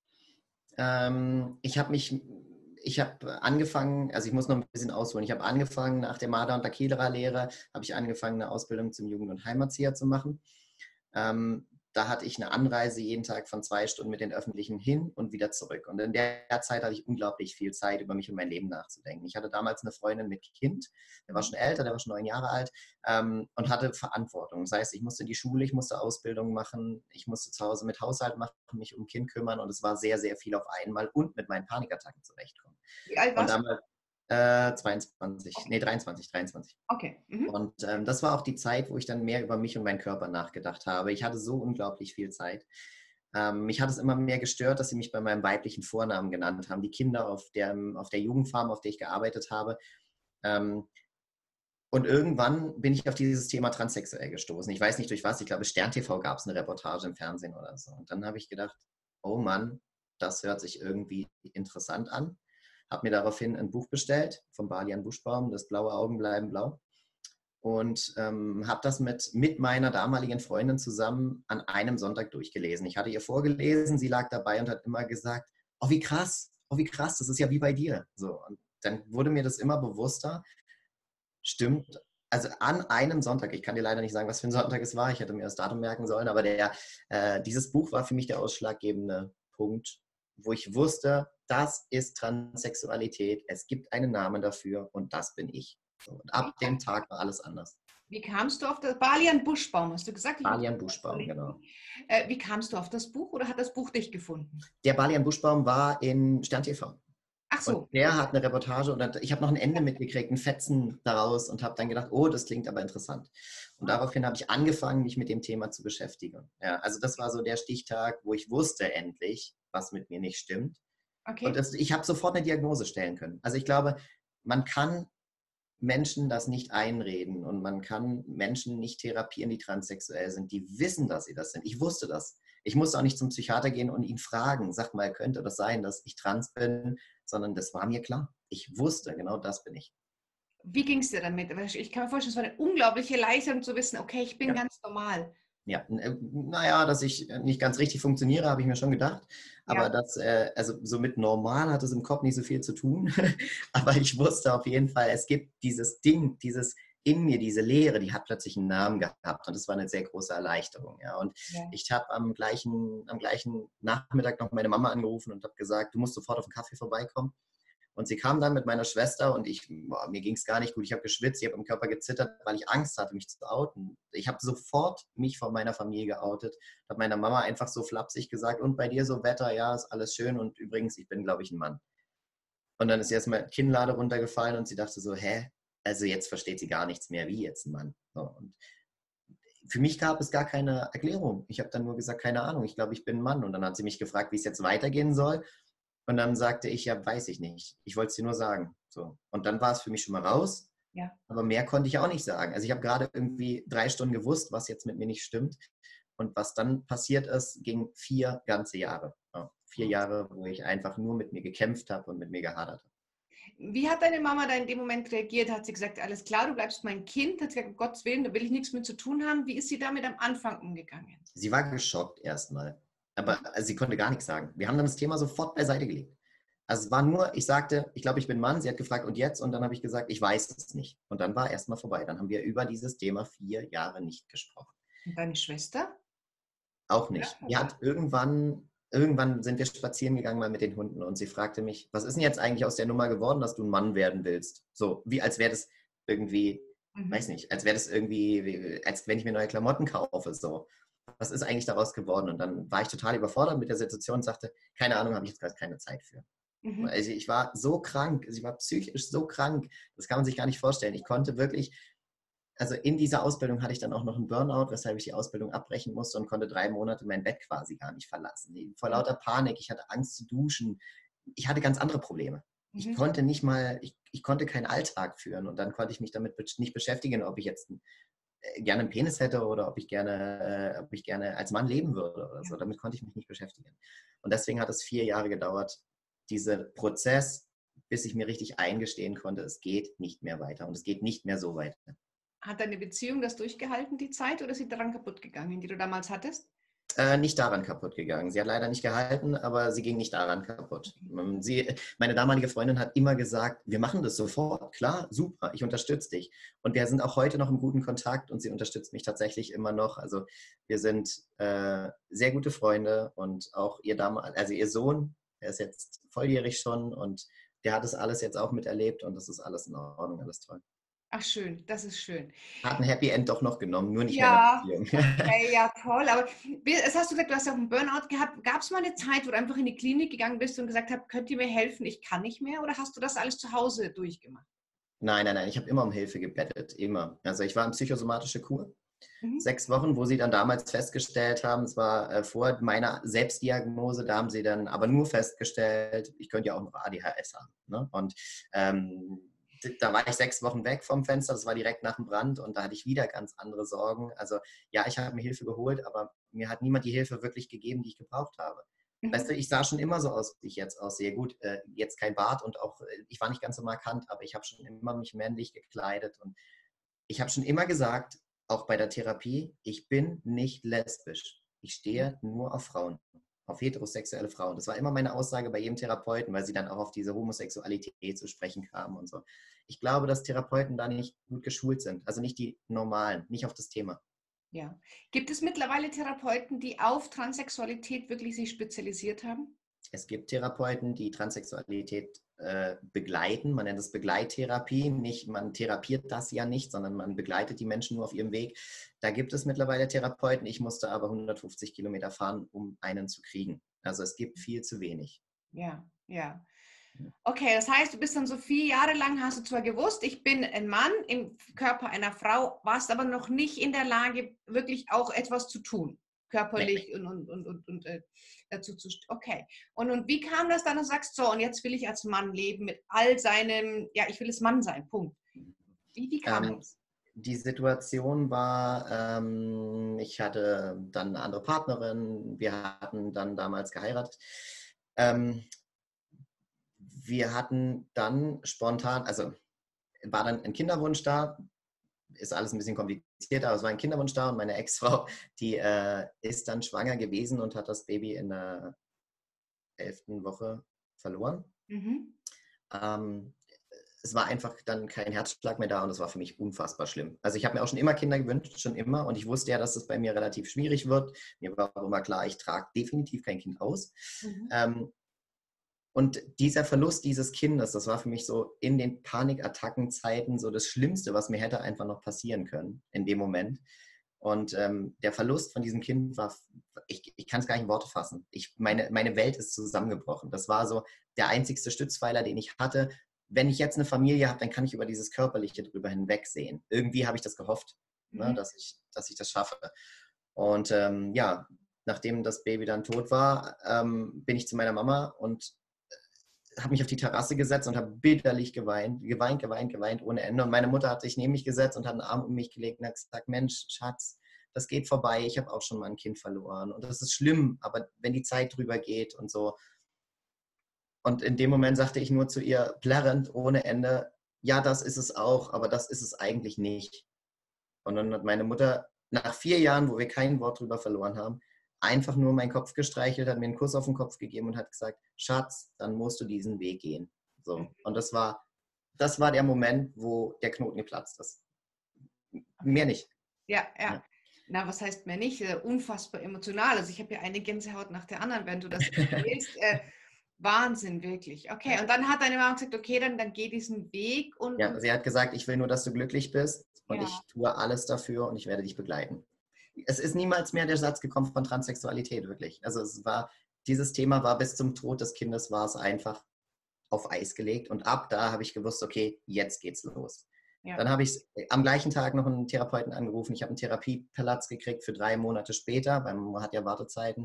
[SPEAKER 2] Ähm, ich habe mich, ich habe angefangen, also ich muss noch ein bisschen ausholen. Ich habe angefangen nach der Marder- und Lackierer-Lehre, habe ich angefangen, eine Ausbildung zum Jugend- und Heimatzieher zu machen. Ähm, da hatte ich eine Anreise jeden Tag von zwei Stunden mit den Öffentlichen hin und wieder zurück. Und in der Zeit hatte ich unglaublich viel Zeit, über mich und mein Leben nachzudenken. Ich hatte damals eine Freundin mit Kind, der war schon älter, der war schon neun Jahre alt ähm, und hatte Verantwortung. Das heißt, ich musste in die Schule, ich musste Ausbildung machen, ich musste zu Hause mit Haushalt machen, mich um Kind kümmern und es war sehr, sehr viel auf einmal und mit meinen Panikattacken zurechtkommen.
[SPEAKER 1] Wie alt
[SPEAKER 2] Und
[SPEAKER 1] warst du?
[SPEAKER 2] damals äh, zweiundzwanzig,
[SPEAKER 1] Okay,
[SPEAKER 2] nee, dreiundzwanzig, dreiundzwanzig.
[SPEAKER 1] okay. Mhm.
[SPEAKER 2] Und ähm, das war auch die Zeit, wo ich dann mehr über mich und meinen Körper nachgedacht habe. Ich hatte so unglaublich viel Zeit. Ähm, mich hat es immer mehr gestört, dass sie mich bei meinem weiblichen Vornamen genannt haben. Die Kinder auf der, auf der Jugendfarm, auf der ich gearbeitet habe. Ähm, und irgendwann bin ich auf dieses Thema transsexuell gestoßen. Ich weiß nicht durch was. Ich glaube, Stern T V gab es eine Reportage im Fernsehen oder so. Und dann habe ich gedacht, oh Mann, das hört sich irgendwie interessant an. Habe mir daraufhin ein Buch bestellt vom Balian Buschbaum, Das blaue Augen bleiben blau. Und ähm, habe das mit, mit meiner damaligen Freundin zusammen an einem Sonntag durchgelesen. Ich hatte ihr vorgelesen, sie lag dabei und hat immer gesagt, oh wie krass, oh wie krass, das ist ja wie bei dir. So, und dann wurde mir das immer bewusster, stimmt, also an einem Sonntag, ich kann dir leider nicht sagen, was für ein Sonntag es war, ich hätte mir das Datum merken sollen, aber der, äh, dieses Buch war für mich der ausschlaggebende Punkt, wo ich wusste, das ist Transsexualität, es gibt einen Namen dafür und das bin ich. So, und ab dem Tag war alles anders.
[SPEAKER 1] Wie kamst du auf das Balian Buschbaum? Hast du gesagt, ich muss
[SPEAKER 2] Balian
[SPEAKER 1] das
[SPEAKER 2] Buschbaum,
[SPEAKER 1] verlinken.
[SPEAKER 2] genau.
[SPEAKER 1] Äh, wie kamst du auf das Buch oder hat das Buch dich gefunden?
[SPEAKER 2] Der Balian Buschbaum war in Stern T V.
[SPEAKER 1] Ach
[SPEAKER 2] Und
[SPEAKER 1] so.
[SPEAKER 2] der hat eine Reportage und ich habe noch ein Ende mitgekriegt, einen Fetzen daraus und habe dann gedacht, oh, das klingt aber interessant. Und daraufhin habe ich angefangen, mich mit dem Thema zu beschäftigen. Ja, also das war so der Stichtag, wo ich wusste endlich, was mit mir nicht stimmt. Und
[SPEAKER 1] Okay.
[SPEAKER 2] das, ich habe sofort eine Diagnose stellen können. Also ich glaube, man kann Menschen das nicht einreden und man kann Menschen nicht therapieren, die transsexuell sind. Die wissen, dass sie das sind. Ich wusste das. Ich musste auch nicht zum Psychiater gehen und ihn fragen, sag mal, könnte das sein, dass ich trans bin, sondern das war mir klar. Ich wusste, genau das bin ich.
[SPEAKER 1] Wie ging es dir damit? Ich kann mir vorstellen, es war eine unglaubliche Erleichterung zu wissen, okay, ich bin
[SPEAKER 2] Ja.
[SPEAKER 1] ganz normal.
[SPEAKER 2] Ja, äh, naja, dass ich nicht ganz richtig funktioniere, habe ich mir schon gedacht. Aber
[SPEAKER 1] Ja.
[SPEAKER 2] das, äh, also so mit normal hat es im Kopf nicht so viel zu tun. Aber ich wusste auf jeden Fall, es gibt dieses Ding, dieses in mir, diese Leere, die hat plötzlich einen Namen gehabt. Und das war eine sehr große Erleichterung. Ja. Und
[SPEAKER 1] Ja.
[SPEAKER 2] ich habe am gleichen, am gleichen Nachmittag noch meine Mama angerufen und habe gesagt, du musst sofort auf den Kaffee vorbeikommen. Und sie kam dann mit meiner Schwester und ich, boah, mir ging es gar nicht gut. Ich habe geschwitzt, ich habe im Körper gezittert, weil ich Angst hatte, mich zu outen. Ich habe sofort mich von meiner Familie geoutet, habe meiner Mama einfach so flapsig gesagt, und bei dir so Wetter, ja, ist alles schön und übrigens, ich bin, glaube ich, ein Mann. Und dann ist ihr erstmal Kinnlade runtergefallen und sie dachte so, hä? Also jetzt versteht sie gar nichts mehr, wie jetzt ein Mann. So, und für mich gab es gar keine Erklärung. Ich habe dann nur gesagt, keine Ahnung, ich glaube, ich bin ein Mann. Und dann hat sie mich gefragt, wie es jetzt weitergehen soll. Und dann sagte ich, ja, weiß ich nicht. Ich wollte es dir nur sagen. So. Und dann war es für mich schon mal raus.
[SPEAKER 1] Ja.
[SPEAKER 2] Aber mehr konnte ich auch nicht sagen. Also ich habe gerade irgendwie drei Stunden gewusst, was jetzt mit mir nicht stimmt. Und was dann passiert ist, ging vier ganze Jahre. Ja, vier Jahre, wo ich einfach nur mit mir gekämpft habe und mit mir gehadert habe.
[SPEAKER 1] Wie hat deine Mama da in dem Moment reagiert? Hat sie gesagt, alles klar, du bleibst mein Kind? Hat sie gesagt, um Gottes Willen, da will ich nichts mit zu tun haben? Wie ist sie damit am Anfang umgegangen?
[SPEAKER 2] Sie war geschockt erstmal. Aber also sie konnte gar nichts sagen. Wir haben dann das Thema sofort beiseite gelegt. Also es war nur, ich sagte, ich glaube, ich bin Mann. Sie hat gefragt, und jetzt? Und dann habe ich gesagt, ich weiß es nicht. Und dann war erstmal vorbei. Dann haben wir über dieses Thema vier Jahre nicht gesprochen.
[SPEAKER 1] Und deine Schwester?
[SPEAKER 2] Auch nicht.
[SPEAKER 1] Ja,
[SPEAKER 2] Die hat irgendwann, irgendwann sind wir spazieren gegangen mal mit den Hunden und sie fragte mich, was ist denn jetzt eigentlich aus der Nummer geworden, dass du ein Mann werden willst? So, wie als wäre das irgendwie, mhm. weiß nicht, als wäre das irgendwie, als wenn ich mir neue Klamotten kaufe, so. Was ist eigentlich daraus geworden? Und dann war ich total überfordert mit der Situation und sagte, keine Ahnung, habe ich jetzt gerade keine Zeit für. Mhm. Also ich war so krank, also ich war psychisch so krank, das kann man sich gar nicht vorstellen. Ich konnte wirklich, also in dieser Ausbildung hatte ich dann auch noch einen Burnout, weshalb ich die Ausbildung abbrechen musste und konnte drei Monate mein Bett quasi gar nicht verlassen. Vor lauter Panik, ich hatte Angst zu duschen, ich hatte ganz andere Probleme. Mhm. Ich konnte nicht mal, ich, ich konnte keinen Alltag führen und dann konnte ich mich damit nicht beschäftigen, ob ich jetzt einen, gerne einen Penis hätte oder ob ich gerne, äh, ob ich gerne als Mann leben würde oder so. Damit konnte ich mich nicht beschäftigen. Und deswegen hat es vier Jahre gedauert, dieser Prozess, bis ich mir richtig eingestehen konnte, es geht nicht mehr weiter und es geht nicht mehr so weiter.
[SPEAKER 1] Hat deine Beziehung das durchgehalten, die Zeit, oder ist sie daran kaputt gegangen, die du damals hattest?
[SPEAKER 2] Äh, nicht daran kaputt gegangen. Sie hat leider nicht gehalten, aber sie ging nicht daran kaputt. Sie, meine damalige Freundin hat immer gesagt, wir machen das sofort. Klar, super, ich unterstütze dich. Und wir sind auch heute noch im guten Kontakt und sie unterstützt mich tatsächlich immer noch. Also wir sind äh, sehr gute Freunde und auch ihr Dame, also ihr Sohn, der ist jetzt volljährig schon und der hat das alles jetzt auch miterlebt und das ist alles in Ordnung, alles toll.
[SPEAKER 1] Ach schön, das ist schön.
[SPEAKER 2] Hat ein Happy End doch noch genommen, nur nicht
[SPEAKER 1] ja,
[SPEAKER 2] mehr in der Beziehung.
[SPEAKER 1] Okay, ja, toll. Aber es hast du gesagt, du hast ja auch einen Burnout gehabt. Gab es mal eine Zeit, wo du einfach in die Klinik gegangen bist und gesagt hast, könnt ihr mir helfen, ich kann nicht mehr? Oder hast du das alles zu Hause durchgemacht?
[SPEAKER 2] Nein, nein, nein, ich habe immer um Hilfe gebettelt, immer. Also ich war in psychosomatische Kur, mhm. sechs Wochen, wo sie dann damals festgestellt haben, es war äh, vor meiner Selbstdiagnose, da haben sie dann aber nur festgestellt, ich könnte ja auch noch A D H S haben. Ne? Und ähm, da war ich sechs Wochen weg vom Fenster, das war direkt nach dem Brand und da hatte ich wieder ganz andere Sorgen. Also ja, ich habe mir Hilfe geholt, aber mir hat niemand die Hilfe wirklich gegeben, die ich gebraucht habe. Mhm. Weißt du, ich sah schon immer so aus, wie ich jetzt aussehe. Gut, äh, jetzt kein Bart und auch, äh, ich war nicht ganz so markant, aber ich habe schon immer mich männlich gekleidet und ich habe schon immer gesagt, auch bei der Therapie, ich bin nicht lesbisch. Ich stehe nur auf Frauen. Auf heterosexuelle Frauen. Das war immer meine Aussage bei jedem Therapeuten, weil sie dann auch auf diese Homosexualität zu sprechen kamen und so. Ich glaube, dass Therapeuten da nicht gut geschult sind. Also nicht die normalen, nicht auf das Thema.
[SPEAKER 1] Ja. Gibt es mittlerweile Therapeuten, die auf Transsexualität wirklich sich spezialisiert haben?
[SPEAKER 2] Es gibt Therapeuten, die Transsexualität äh, begleiten. Man nennt es Begleittherapie. Nicht, man therapiert das ja nicht, sondern man begleitet die Menschen nur auf ihrem Weg. Da gibt es mittlerweile Therapeuten. Ich musste aber hundertfünfzig Kilometer fahren, um einen zu kriegen. Also es gibt viel zu wenig.
[SPEAKER 1] Ja, ja. Okay, das heißt, du bist dann so vier Jahre lang, hast du zwar gewusst, ich bin ein Mann im Körper einer Frau, warst aber noch nicht in der Lage, wirklich auch etwas zu tun. Körperlich nee. und, und, und, und, und äh, dazu zu... Okay. Und, und wie kam das dann, dass du sagst, so, und jetzt will ich als Mann leben mit all seinem, ja, ich will es Mann sein, Punkt. Wie, wie kam
[SPEAKER 2] Ähm,
[SPEAKER 1] das?
[SPEAKER 2] die Situation war, ähm, ich hatte dann eine andere Partnerin, wir hatten dann damals geheiratet. Ähm, wir hatten dann spontan, also war dann ein Kinderwunsch da, ist alles ein bisschen komplizierter, aber es war ein Kinderwunsch da und meine Ex-Frau, die äh, ist dann schwanger gewesen und hat das Baby in der elften Woche verloren.
[SPEAKER 1] Mhm.
[SPEAKER 2] Ähm, es war einfach dann kein Herzschlag mehr da und es war für mich unfassbar schlimm. Also ich habe mir auch schon immer Kinder gewünscht, schon immer, und ich wusste ja, dass es bei mir relativ schwierig wird. Mir war auch immer klar, ich trage definitiv kein Kind aus.
[SPEAKER 1] Mhm.
[SPEAKER 2] Ähm, und dieser Verlust dieses Kindes, das war für mich so in den Panikattackenzeiten so das Schlimmste, was mir hätte einfach noch passieren können in dem Moment. Und ähm, der Verlust von diesem Kind war, ich, ich kann es gar nicht in Worte fassen. Ich, meine, meine Welt ist zusammengebrochen. Das war so der einzigste Stützpfeiler, den ich hatte. Wenn ich jetzt eine Familie habe, dann kann ich über dieses Körperliche drüber hinwegsehen. Irgendwie habe ich das gehofft, ne,
[SPEAKER 1] Mhm.
[SPEAKER 2] dass ich, dass ich das schaffe. Und ähm, ja, nachdem das Baby dann tot war, ähm, bin ich zu meiner Mama und habe mich auf die Terrasse gesetzt und habe bitterlich geweint, geweint, geweint, geweint ohne Ende. Und meine Mutter hat sich neben mich gesetzt und hat einen Arm um mich gelegt und hat gesagt, Mensch, Schatz, das geht vorbei, ich habe auch schon mal ein Kind verloren. Und das ist schlimm, aber wenn die Zeit drüber geht und so. Und in dem Moment sagte ich nur zu ihr, plärrend, ohne Ende, ja, das ist es auch, aber das ist es eigentlich nicht. Und dann hat meine Mutter nach vier Jahren, wo wir kein Wort drüber verloren haben, einfach nur meinen Kopf gestreichelt, hat mir einen Kuss auf den Kopf gegeben und hat gesagt, Schatz, dann musst du diesen Weg gehen. So. Und das war, das war der Moment, wo der Knoten geplatzt ist. Mehr nicht.
[SPEAKER 1] Ja, ja.
[SPEAKER 2] Ja.
[SPEAKER 1] Na, was heißt mir nicht? Äh, unfassbar emotional. Also ich habe ja eine Gänsehaut nach der anderen, wenn du das erzählst. Äh, Wahnsinn, wirklich. Okay,
[SPEAKER 2] Ja.
[SPEAKER 1] und dann hat deine Mama gesagt, okay, dann, dann geh diesen Weg und,
[SPEAKER 2] Ja,
[SPEAKER 1] und
[SPEAKER 2] sie hat gesagt, ich will nur, dass du glücklich bist und
[SPEAKER 1] ja.
[SPEAKER 2] ich tue alles dafür und ich werde dich begleiten. Es ist niemals mehr der Satz gekommen von Transsexualität, wirklich. Also es war, dieses Thema war bis zum Tod des Kindes war es einfach auf Eis gelegt und ab da habe ich gewusst, okay, jetzt geht's los.
[SPEAKER 1] Ja.
[SPEAKER 2] Dann habe ich am gleichen Tag noch einen Therapeuten angerufen. Ich habe einen Therapieplatz gekriegt für drei Monate später, weil man hat ja Wartezeiten.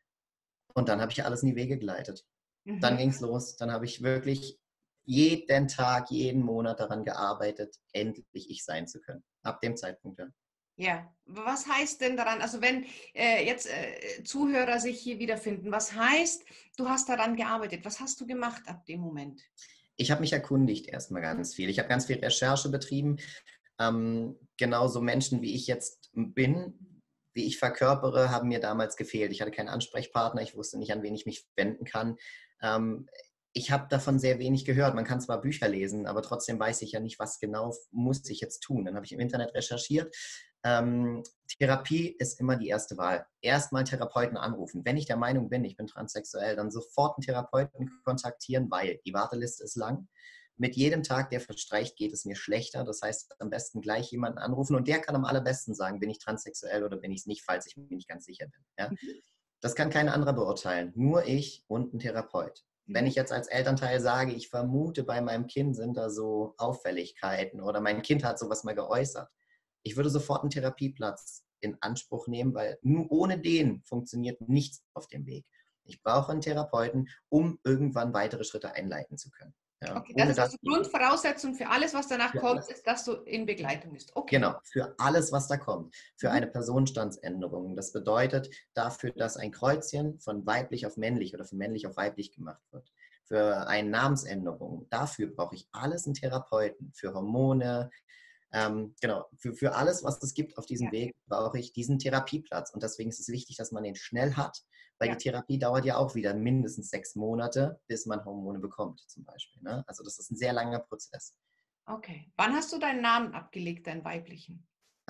[SPEAKER 2] Und dann habe ich alles in die Wege geleitet. Dann
[SPEAKER 1] Mhm.
[SPEAKER 2] ging es los. Dann habe ich wirklich jeden Tag, jeden Monat daran gearbeitet, endlich ich sein zu können. Ab dem Zeitpunkt, ja.
[SPEAKER 1] Ja, was heißt denn daran, also wenn äh, jetzt äh, Zuhörer sich hier wiederfinden, was heißt, du hast daran gearbeitet? Was hast du gemacht ab dem Moment?
[SPEAKER 2] Ich habe mich erkundigt erstmal ganz viel. Ich habe ganz viel Recherche betrieben. Ähm, genauso Menschen, wie ich jetzt bin, wie ich verkörpere, haben mir damals gefehlt. Ich hatte keinen Ansprechpartner, ich wusste nicht, an wen ich mich wenden kann. Ähm, ich habe davon sehr wenig gehört. Man kann zwar Bücher lesen, aber trotzdem weiß ich ja nicht, was genau muss ich jetzt tun. Dann habe ich im Internet recherchiert. Ähm, Therapie ist immer die erste Wahl. Erstmal einen Therapeuten anrufen. Wenn ich der Meinung bin, ich bin transsexuell, dann sofort einen Therapeuten kontaktieren, weil die Warteliste ist lang. Mit jedem Tag, der verstreicht, geht es mir schlechter. Das heißt, am besten gleich jemanden anrufen und der kann am allerbesten sagen, bin ich transsexuell oder bin ich es nicht, falls ich mir nicht ganz sicher bin. Ja?
[SPEAKER 1] Mhm.
[SPEAKER 2] Das kann kein anderer beurteilen, nur ich und ein Therapeut. Wenn
[SPEAKER 1] Mhm.
[SPEAKER 2] ich jetzt als Elternteil sage, ich vermute, bei meinem Kind sind da so Auffälligkeiten oder mein Kind hat sowas mal geäußert, ich würde sofort einen Therapieplatz in Anspruch nehmen, weil nur ohne den funktioniert nichts auf dem Weg. Ich brauche einen Therapeuten, um irgendwann weitere Schritte einleiten zu können. Ja,
[SPEAKER 1] Okay, das
[SPEAKER 2] ohne
[SPEAKER 1] ist
[SPEAKER 2] das
[SPEAKER 1] also
[SPEAKER 2] geht nicht.
[SPEAKER 1] Grundvoraussetzung für alles, was danach
[SPEAKER 2] Für
[SPEAKER 1] kommt,
[SPEAKER 2] alles.
[SPEAKER 1] ist, dass du in Begleitung bist. Okay.
[SPEAKER 2] Genau, für alles, was da kommt. Für
[SPEAKER 1] Mhm.
[SPEAKER 2] eine Personenstandsänderung. Das bedeutet dafür, dass ein Kreuzchen von weiblich auf männlich oder von männlich auf weiblich gemacht wird. Für eine Namensänderung. Dafür brauche ich alles einen Therapeuten. Für Hormone, ähm, genau, für, für alles, was es gibt auf diesem
[SPEAKER 1] Ja,
[SPEAKER 2] Weg, brauche ich diesen Therapieplatz. Und deswegen ist es wichtig, dass man den schnell hat, weil die
[SPEAKER 1] ja.
[SPEAKER 2] Therapie dauert ja auch wieder mindestens sechs Monate, bis man Hormone bekommt, zum Beispiel. Ne? Also das ist ein sehr langer Prozess.
[SPEAKER 1] Okay. Wann hast du deinen Namen abgelegt, deinen weiblichen?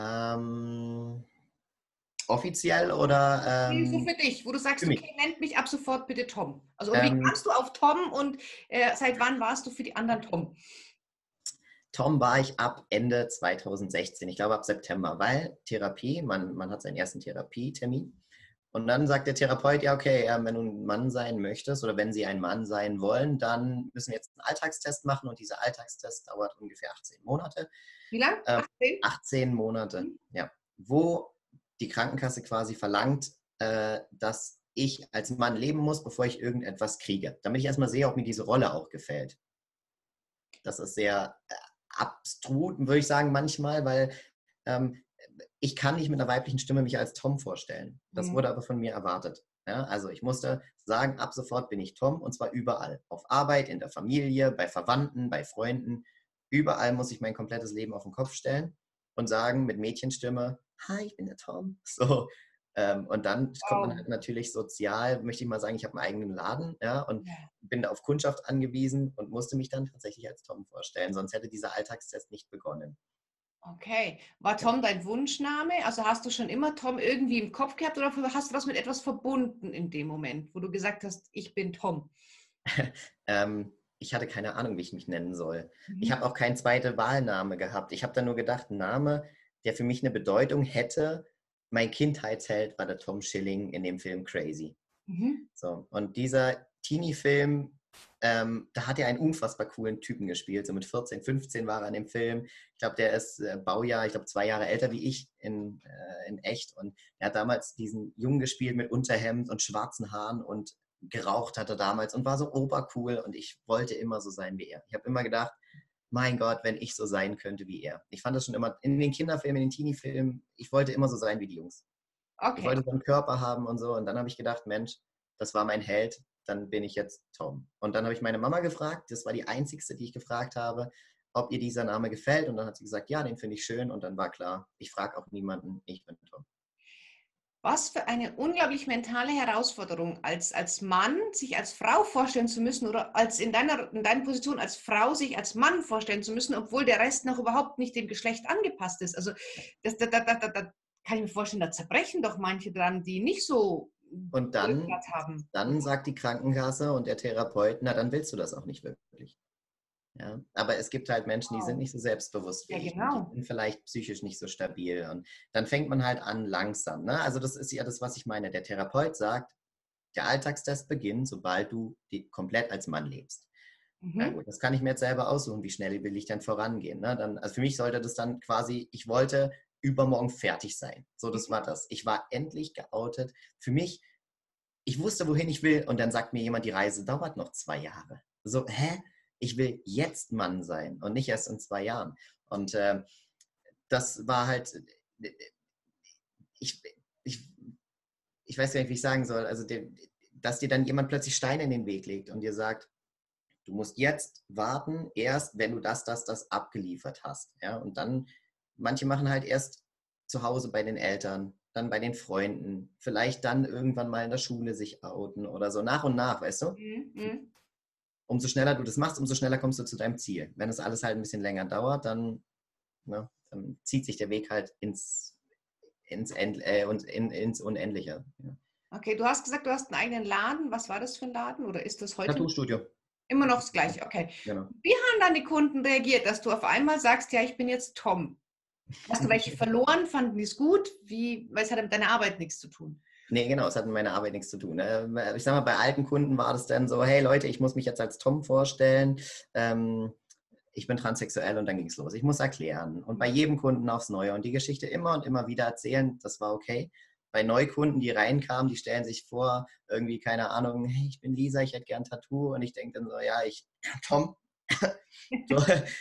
[SPEAKER 2] Ähm, offiziell oder
[SPEAKER 1] Nee, so
[SPEAKER 2] ähm,
[SPEAKER 1] für dich, wo du
[SPEAKER 2] für
[SPEAKER 1] sagst, okay,
[SPEAKER 2] mich?
[SPEAKER 1] nennt mich ab sofort bitte Tom. Also, oder wie
[SPEAKER 2] Ähm,
[SPEAKER 1] kamst du auf Tom und äh, seit wann warst du für die anderen Tom?
[SPEAKER 2] Tom war ich ab Ende zweitausendsechzehn, ich glaube ab September, weil Therapie, man, man hat seinen ersten Therapietermin und dann sagt der Therapeut, ja okay, äh, wenn du ein Mann sein möchtest oder wenn Sie ein Mann sein wollen, dann müssen wir jetzt einen Alltagstest machen und dieser Alltagstest dauert ungefähr achtzehn Monate.
[SPEAKER 1] Wie lang?
[SPEAKER 2] Äh,
[SPEAKER 1] achtzehn?
[SPEAKER 2] achtzehn Monate,
[SPEAKER 1] Mhm.
[SPEAKER 2] ja, wo die Krankenkasse quasi verlangt, äh, dass ich als Mann leben muss, bevor ich irgendetwas kriege. Damit ich erstmal sehe, ob mir diese Rolle auch gefällt. Das ist sehr abstrus, würde ich sagen, manchmal, weil ähm, ich kann nicht mit einer weiblichen Stimme mich als Tom vorstellen. Das
[SPEAKER 1] Mhm.
[SPEAKER 2] wurde aber von mir erwartet. Ja, also ich musste sagen, ab sofort bin ich Tom und zwar überall. Auf Arbeit, in der Familie, bei Verwandten, bei Freunden. Überall muss ich mein komplettes Leben auf den Kopf stellen und sagen mit Mädchenstimme, hi, ich bin der Tom. So, ähm, und dann kommt man
[SPEAKER 1] Wow.
[SPEAKER 2] halt natürlich sozial, möchte ich mal sagen, ich habe einen eigenen Laden, ja, und
[SPEAKER 1] Ja.
[SPEAKER 2] bin da auf Kundschaft angewiesen und musste mich dann tatsächlich als Tom vorstellen, sonst hätte dieser Alltagstest nicht begonnen.
[SPEAKER 1] Okay. War
[SPEAKER 2] Ja.
[SPEAKER 1] Tom dein Wunschname? Also hast du schon immer Tom irgendwie im Kopf gehabt oder hast du das mit etwas verbunden in dem Moment, wo du gesagt hast, ich bin Tom?
[SPEAKER 2] ähm, ich hatte keine Ahnung, wie ich mich nennen soll. Ich
[SPEAKER 1] Mhm.
[SPEAKER 2] habe auch keinen zweiten Wahlname gehabt. Ich habe dann nur gedacht, ein Name, der für mich eine Bedeutung hätte. Mein Kindheitsheld war der Tom Schilling in dem Film Crazy.
[SPEAKER 1] Mhm.
[SPEAKER 2] So, und dieser Teenie-Film, ähm, da hat er einen unfassbar coolen Typen gespielt. So mit vierzehn, fünfzehn war er in dem Film. Ich glaube, der ist äh, Baujahr, ich glaube, zwei Jahre älter wie ich in, äh, in echt. Und er hat damals diesen Jungen gespielt mit Unterhemd und schwarzen Haaren und geraucht hat er damals und war so obercool. Und ich wollte immer so sein wie er. Ich habe immer gedacht, mein Gott, wenn ich so sein könnte wie er. Ich fand das schon immer in den Kinderfilmen, in den Teenie-Filmen, ich wollte immer so sein wie die Jungs. Ich
[SPEAKER 1] Okay.
[SPEAKER 2] wollte so einen Körper haben und so. Und dann habe ich gedacht, Mensch, das war mein Held, dann bin ich jetzt Tom. Und dann habe ich meine Mama gefragt, das war die einzigste, die ich gefragt habe, ob ihr dieser Name gefällt. Und dann hat sie gesagt, ja, den finde ich schön. Und dann war klar, ich frage auch niemanden, ich bin Tom.
[SPEAKER 1] Was für eine unglaublich mentale Herausforderung, als, als Mann sich als Frau vorstellen zu müssen oder als in deiner, in deiner Position als Frau sich als Mann vorstellen zu müssen, obwohl der Rest noch überhaupt nicht dem Geschlecht angepasst ist. Also das, da, da, da, da, da kann ich mir vorstellen, da zerbrechen doch manche dran, die nicht so
[SPEAKER 2] Und dann,
[SPEAKER 1] Rückgrat haben.
[SPEAKER 2] dann sagt die Krankenkasse und der Therapeut, na, dann willst du das auch nicht wirklich. Ja, aber es gibt halt Menschen, die sind
[SPEAKER 1] Wow.
[SPEAKER 2] nicht so selbstbewusst wie
[SPEAKER 1] Ja,
[SPEAKER 2] ich und die
[SPEAKER 1] genau.
[SPEAKER 2] sind vielleicht psychisch nicht so stabil. Und dann fängt man halt an langsam. Ne? Also das ist ja das, was ich meine. Der Therapeut sagt, der Alltagstest beginnt, sobald du die, komplett als Mann lebst. Na
[SPEAKER 1] Mhm.
[SPEAKER 2] gut, das kann ich mir jetzt selber aussuchen, wie schnell will ich dann vorangehen. Ne? Dann, also für mich sollte das dann quasi, ich wollte übermorgen fertig sein. So, das war das. Ich war endlich geoutet. Für mich, ich wusste, wohin ich will und dann sagt mir jemand, die Reise dauert noch zwei Jahre. So, hä? Ich will jetzt Mann sein und nicht erst in zwei Jahren. Und äh, das war halt, ich, ich, ich weiß gar nicht, wie ich sagen soll, also der, dass dir dann jemand plötzlich Steine in den Weg legt und dir sagt, du musst jetzt warten, erst wenn du das, das, das abgeliefert hast. Ja? Und dann, manche machen halt erst zu Hause bei den Eltern, dann bei den Freunden, vielleicht dann irgendwann mal in der Schule sich outen oder so, nach und nach, weißt du?
[SPEAKER 1] Mhm. Mhm.
[SPEAKER 2] Umso schneller du das machst, umso schneller kommst du zu deinem Ziel. Wenn das alles halt ein bisschen länger dauert, dann, ne, dann zieht sich der Weg halt ins, ins, End, äh, und in, ins Unendliche. Ja.
[SPEAKER 1] Okay, du hast gesagt, du hast einen eigenen Laden. Was war das für ein Laden oder ist das heute
[SPEAKER 2] Tattoo-Studio.
[SPEAKER 1] immer noch das Gleiche? Okay.
[SPEAKER 2] Genau.
[SPEAKER 1] Wie haben dann die Kunden reagiert, dass du auf einmal sagst, ja, ich bin jetzt Tom? Hast du welche verloren? Fanden die es gut? Wie, weil es hat mit deiner Arbeit nichts zu tun.
[SPEAKER 2] Nee, genau, es hat mit meiner Arbeit nichts zu tun. Ne? Ich sag mal, bei alten Kunden war das dann so, hey Leute, ich muss mich jetzt als Tom vorstellen. Ähm, ich bin transsexuell und dann ging es los. Ich muss erklären. Und bei jedem Kunden aufs Neue und die Geschichte immer und immer wieder erzählen, das war okay. Bei Neukunden, die reinkamen, die stellen sich vor, irgendwie, keine Ahnung, hey, ich bin Lisa, ich hätte gern ein Tattoo. Und ich denke dann so, ja, ich, Tom, so,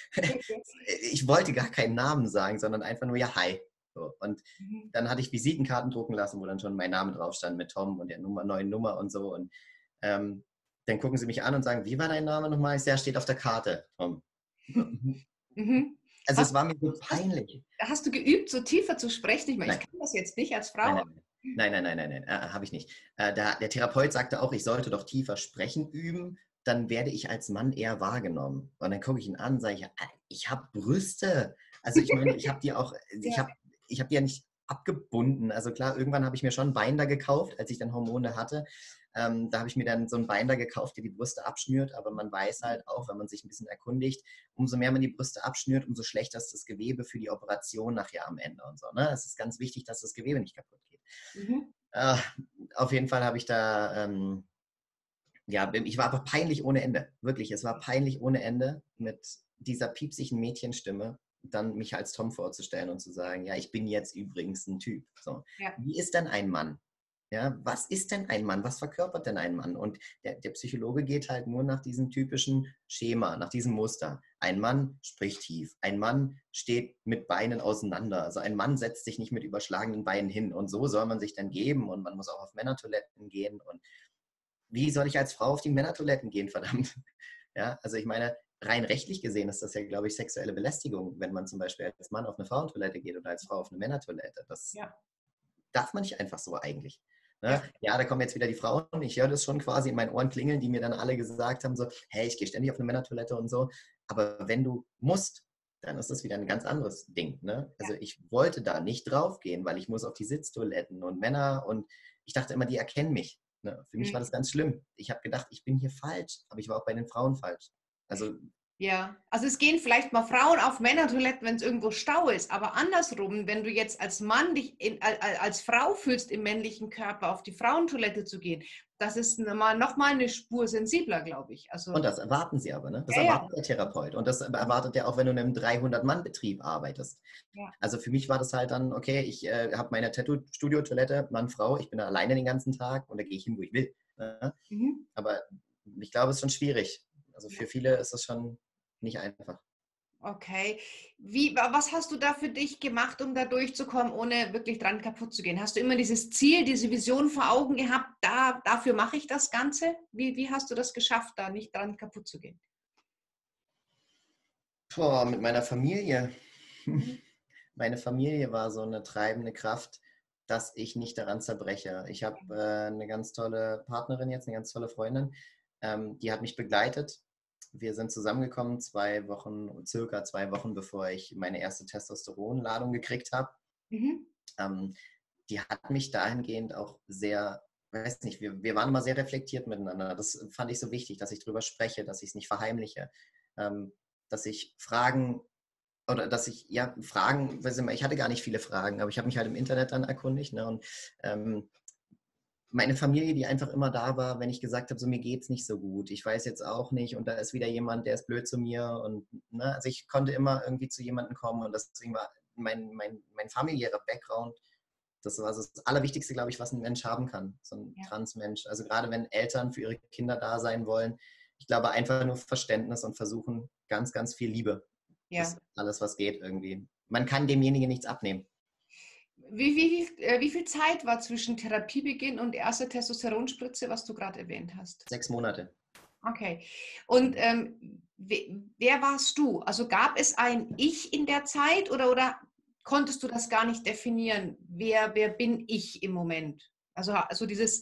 [SPEAKER 2] ich wollte gar keinen Namen sagen, sondern einfach nur, ja, hi. So, und dann hatte ich Visitenkarten drucken lassen, wo dann schon mein Name drauf stand mit Tom und der Nummer, neuen Nummer und so. Und ähm, dann gucken sie mich an und sagen, wie war dein Name nochmal? Ich sage, ja, steht auf der Karte, Tom. So.
[SPEAKER 1] Mhm.
[SPEAKER 2] Also
[SPEAKER 1] Hast,
[SPEAKER 2] es war mir so
[SPEAKER 1] hast,
[SPEAKER 2] peinlich.
[SPEAKER 1] hast du geübt, so tiefer zu sprechen? Ich meine, ich
[SPEAKER 2] Nein,
[SPEAKER 1] kann das jetzt nicht als
[SPEAKER 2] nein,
[SPEAKER 1] Frau.
[SPEAKER 2] nein, nein, nein, nein, nein, nein, äh, habe ich nicht. Äh, der, der Therapeut sagte auch, ich sollte doch tiefer sprechen üben, dann werde ich als Mann eher wahrgenommen. Und dann gucke ich ihn an und sage, ich, ich habe Brüste. Also ich meine, ich habe die auch, ich
[SPEAKER 1] Ja.
[SPEAKER 2] habe ich hab die ja nicht abgebunden. Also klar, irgendwann habe ich mir schon ein Binder gekauft, als ich dann Hormone hatte. Ähm, da habe ich mir dann so ein Binder gekauft, der die Brüste abschnürt. Aber man weiß halt auch, wenn man sich ein bisschen erkundigt, umso mehr man die Brüste abschnürt, umso schlechter ist das Gewebe für die Operation nachher am Ende und so. Ne? Es ist ganz wichtig, dass das Gewebe nicht kaputt geht.
[SPEAKER 1] Mhm.
[SPEAKER 2] Äh, auf jeden Fall habe ich da, ähm, ja, ich war einfach peinlich ohne Ende. Wirklich, es war peinlich ohne Ende mit dieser piepsigen Mädchenstimme dann mich als Tom vorzustellen und zu sagen, ja, ich bin jetzt übrigens ein Typ. So.
[SPEAKER 1] Ja.
[SPEAKER 2] Wie ist denn ein Mann? Ja, was ist denn ein Mann? Was verkörpert denn ein Mann? Und der, der Psychologe geht halt nur nach diesem typischen Schema, nach diesem Muster. Ein Mann spricht tief. Ein Mann steht mit Beinen auseinander. Also ein Mann setzt sich nicht mit überschlagenen Beinen hin. Und so soll man sich dann geben. Und man muss auch auf Männertoiletten gehen. Und wie soll ich als Frau auf die Männertoiletten gehen, verdammt? Ja, also ich meine, rein rechtlich gesehen ist das ja, glaube ich, sexuelle Belästigung, wenn man zum Beispiel als Mann auf eine Frauentoilette geht oder als Frau auf eine Männertoilette. Das
[SPEAKER 1] Ja.
[SPEAKER 2] darf man nicht einfach so eigentlich. Ne?
[SPEAKER 1] Ja.
[SPEAKER 2] Ja, da kommen jetzt wieder die Frauen. Ich höre das schon quasi in meinen Ohren klingeln, die mir dann alle gesagt haben, so, hey, ich gehe ständig auf eine Männertoilette und so. Aber wenn du musst, dann ist das wieder ein ganz anderes Ding. Ne? Also
[SPEAKER 1] Ja.
[SPEAKER 2] ich wollte da nicht drauf gehen, weil ich muss auf die Sitztoiletten und Männer und ich dachte immer, die erkennen mich. Ne? Für mich war das ganz schlimm. Ich habe gedacht, ich bin hier falsch, aber ich war auch bei den Frauen falsch. Also
[SPEAKER 1] Ja, also es gehen vielleicht mal Frauen auf Männertoiletten, wenn es irgendwo Stau ist, aber andersrum, wenn du jetzt als Mann dich in, als Frau fühlst, im männlichen Körper auf die Frauentoilette zu gehen, das ist nochmal noch mal eine Spur sensibler, glaube ich. Also,
[SPEAKER 2] und das erwarten sie aber, ne? Das
[SPEAKER 1] ja, ja.
[SPEAKER 2] erwartet der Therapeut. Und das erwartet er auch, wenn du in einem dreihundert-Mann-Betrieb arbeitest.
[SPEAKER 1] Ja.
[SPEAKER 2] Also für mich war das halt dann, okay, ich äh, habe meine Tattoo-Studio-Toilette, Mann, Frau, ich bin da alleine den ganzen Tag und da gehe ich hin, wo ich will. Ne?
[SPEAKER 1] Mhm.
[SPEAKER 2] Aber ich glaube, es ist schon schwierig. Also für viele ist es schon nicht einfach.
[SPEAKER 1] Okay. Wie, was hast du da für dich gemacht, um da durchzukommen, ohne wirklich dran kaputt zu gehen? Hast du immer dieses Ziel, diese Vision vor Augen gehabt, da, dafür mache ich das Ganze? Wie, wie hast du das geschafft, da nicht dran kaputt zu gehen?
[SPEAKER 2] Boah, mit meiner Familie.
[SPEAKER 1] Mhm.
[SPEAKER 2] Meine Familie war so eine treibende Kraft, dass ich nicht daran zerbreche. Ich habe äh, eine ganz tolle Partnerin jetzt, eine ganz tolle Freundin, ähm, die hat mich begleitet. Wir sind zusammengekommen zwei Wochen, circa zwei Wochen, bevor ich meine erste Testosteronladung gekriegt habe.
[SPEAKER 1] Mhm.
[SPEAKER 2] Ähm, die hat mich dahingehend auch sehr, weiß nicht, wir, wir waren immer sehr reflektiert miteinander. Das fand ich so wichtig, dass ich drüber spreche, dass ich es nicht verheimliche, ähm, dass ich Fragen oder dass ich, ja, Fragen, ich hatte gar nicht viele Fragen, aber ich habe mich halt im Internet dann erkundigt. Ne, und ähm, meine Familie, die einfach immer da war, wenn ich gesagt habe, so mir geht es nicht so gut, ich weiß jetzt auch nicht und da ist wieder jemand, der ist blöd zu mir und ne, also ich konnte immer irgendwie zu jemandem kommen und deswegen war mein, mein, mein familiärer Background, das war das Allerwichtigste, glaube ich, was ein Mensch haben kann, so ein
[SPEAKER 1] Ja.
[SPEAKER 2] Transmensch. Also gerade wenn Eltern für ihre Kinder da sein wollen, ich glaube einfach nur Verständnis und versuchen ganz, ganz viel Liebe.
[SPEAKER 1] Ja.
[SPEAKER 2] Das ist alles, was geht irgendwie. Man kann demjenigen nichts abnehmen.
[SPEAKER 1] Wie, wie, äh, wie viel Zeit war zwischen Therapiebeginn und erster Testosteronspritze, was du gerade erwähnt hast?
[SPEAKER 2] Sechs Monate.
[SPEAKER 1] Okay. Und ähm, we, wer warst du? Also gab es ein Ich in der Zeit oder, oder konntest du das gar nicht definieren? Wer, wer bin ich im Moment? Also, also dieses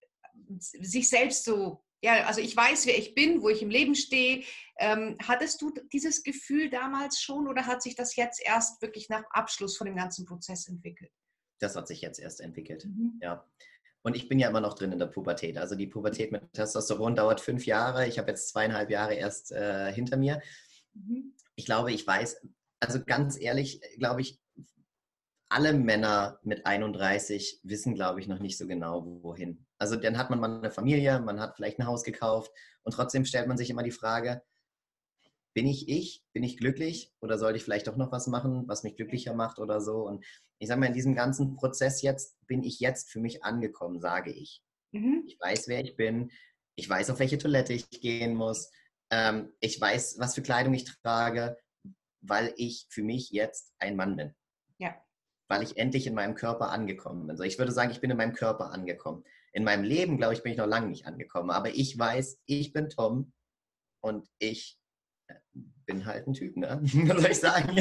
[SPEAKER 1] sich selbst so, ja, also ich weiß, wer ich bin, wo ich im Leben stehe. Ähm, hattest du dieses Gefühl damals schon oder hat sich das jetzt erst wirklich nach Abschluss von dem ganzen Prozess entwickelt?
[SPEAKER 2] Das hat sich jetzt erst entwickelt,
[SPEAKER 1] Mhm.
[SPEAKER 2] ja. Und ich bin ja immer noch drin in der Pubertät. Also die Pubertät mit Testosteron dauert fünf Jahre. Ich habe jetzt zweieinhalb Jahre erst äh, hinter mir.
[SPEAKER 1] Mhm.
[SPEAKER 2] Ich glaube, ich weiß, also ganz ehrlich, glaube ich, alle Männer mit einunddreißig wissen, glaube ich, noch nicht so genau, wohin. Also dann hat man mal eine Familie, man hat vielleicht ein Haus gekauft und trotzdem stellt man sich immer die Frage, bin ich ich? Bin ich glücklich? Oder sollte ich vielleicht doch noch was machen, was mich glücklicher macht oder so? Und ich sage mal, in diesem ganzen Prozess jetzt bin ich jetzt für mich angekommen, sage ich.
[SPEAKER 1] Mhm.
[SPEAKER 2] Ich weiß, wer ich bin. Ich weiß, auf welche Toilette ich gehen muss. Ähm, ich weiß, was für Kleidung ich trage, weil ich für mich jetzt ein Mann bin.
[SPEAKER 1] Ja.
[SPEAKER 2] Weil ich endlich in meinem Körper angekommen bin. Also ich würde sagen, ich bin in meinem Körper angekommen. In meinem Leben, glaube ich, bin ich noch lange nicht angekommen. Aber ich weiß, ich bin Tom und ich bin halt ein Typ, ne? Was soll ich sagen?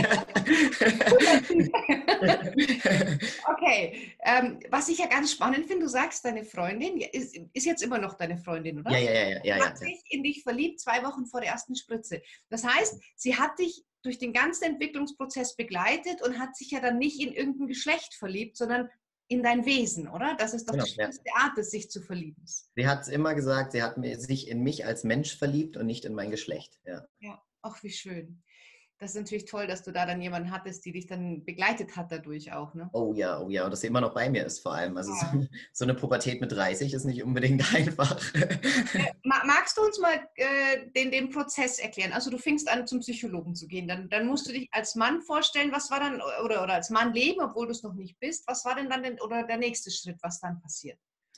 [SPEAKER 1] Okay, ähm, was ich ja ganz spannend finde, du sagst, deine Freundin ist, ist jetzt immer noch deine Freundin, oder?
[SPEAKER 2] Ja, ja, ja, ja, ja,
[SPEAKER 1] Hat sich in dich verliebt zwei Wochen vor der ersten Spritze. Das heißt, sie hat dich durch den ganzen Entwicklungsprozess begleitet und hat sich ja dann nicht in irgendein Geschlecht verliebt, sondern in dein Wesen, oder? Das ist doch
[SPEAKER 2] genau,
[SPEAKER 1] die
[SPEAKER 2] ja.
[SPEAKER 1] schönste Art, es sich zu verlieben.
[SPEAKER 2] Sie hat es immer gesagt, sie hat sich in mich als Mensch verliebt und nicht in mein Geschlecht. Ja,
[SPEAKER 1] ja, ach, wie schön. Das ist natürlich toll, dass du da dann jemanden hattest, die dich dann begleitet hat dadurch auch, ne?
[SPEAKER 2] Oh ja, oh ja, und dass sie immer noch bei mir ist vor allem. Also
[SPEAKER 1] Ja.
[SPEAKER 2] so, so eine Pubertät mit dreißig ist nicht unbedingt einfach.
[SPEAKER 1] Magst du uns mal äh, den, den Prozess erklären? Also du fingst an, zum Psychologen zu gehen. Dann, dann musst du dich als Mann vorstellen, was war dann, oder, oder als Mann leben, obwohl du es noch nicht bist. Was war denn dann den, oder der nächste Schritt, was dann passiert?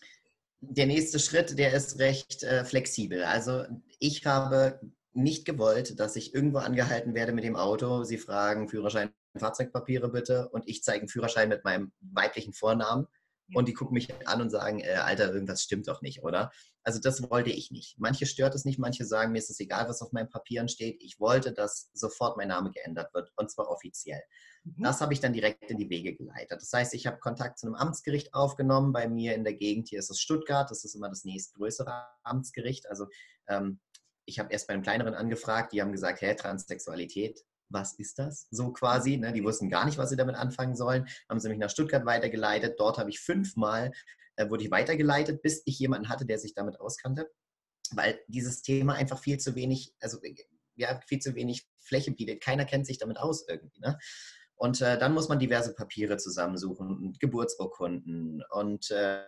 [SPEAKER 2] Der nächste Schritt, der ist recht äh, flexibel. Also ich habe nicht gewollt, dass ich irgendwo angehalten werde mit dem Auto. Sie fragen Führerschein, Fahrzeugpapiere bitte und ich zeige einen Führerschein mit meinem weiblichen Vornamen
[SPEAKER 1] Ja.
[SPEAKER 2] und die gucken mich an und sagen, äh, Alter, irgendwas stimmt doch nicht, oder? Also das wollte ich nicht. Manche stört es nicht, manche sagen, mir ist es egal, was auf meinen Papieren steht. Ich wollte, dass sofort mein Name geändert wird und zwar offiziell.
[SPEAKER 1] Mhm.
[SPEAKER 2] Das habe ich dann direkt in die Wege geleitet. Das heißt, ich habe Kontakt zu einem Amtsgericht aufgenommen. Bei mir in der Gegend hier ist es Stuttgart. Das ist immer das nächstgrößere Amtsgericht. Also ähm, ich habe erst bei einem kleineren angefragt. Die haben gesagt, hä, Transsexualität, was ist das? So quasi. Ne? Die wussten gar nicht, was sie damit anfangen sollen. Haben sie mich nach Stuttgart weitergeleitet. Dort habe ich fünfmal, äh, wurde ich weitergeleitet, bis ich jemanden hatte, der sich damit auskannte. Weil dieses Thema einfach viel zu wenig, also ja, viel zu wenig Fläche bietet. Keiner kennt sich damit aus irgendwie. Ne? Und äh, dann muss man diverse Papiere zusammensuchen, Geburtsurkunden und äh,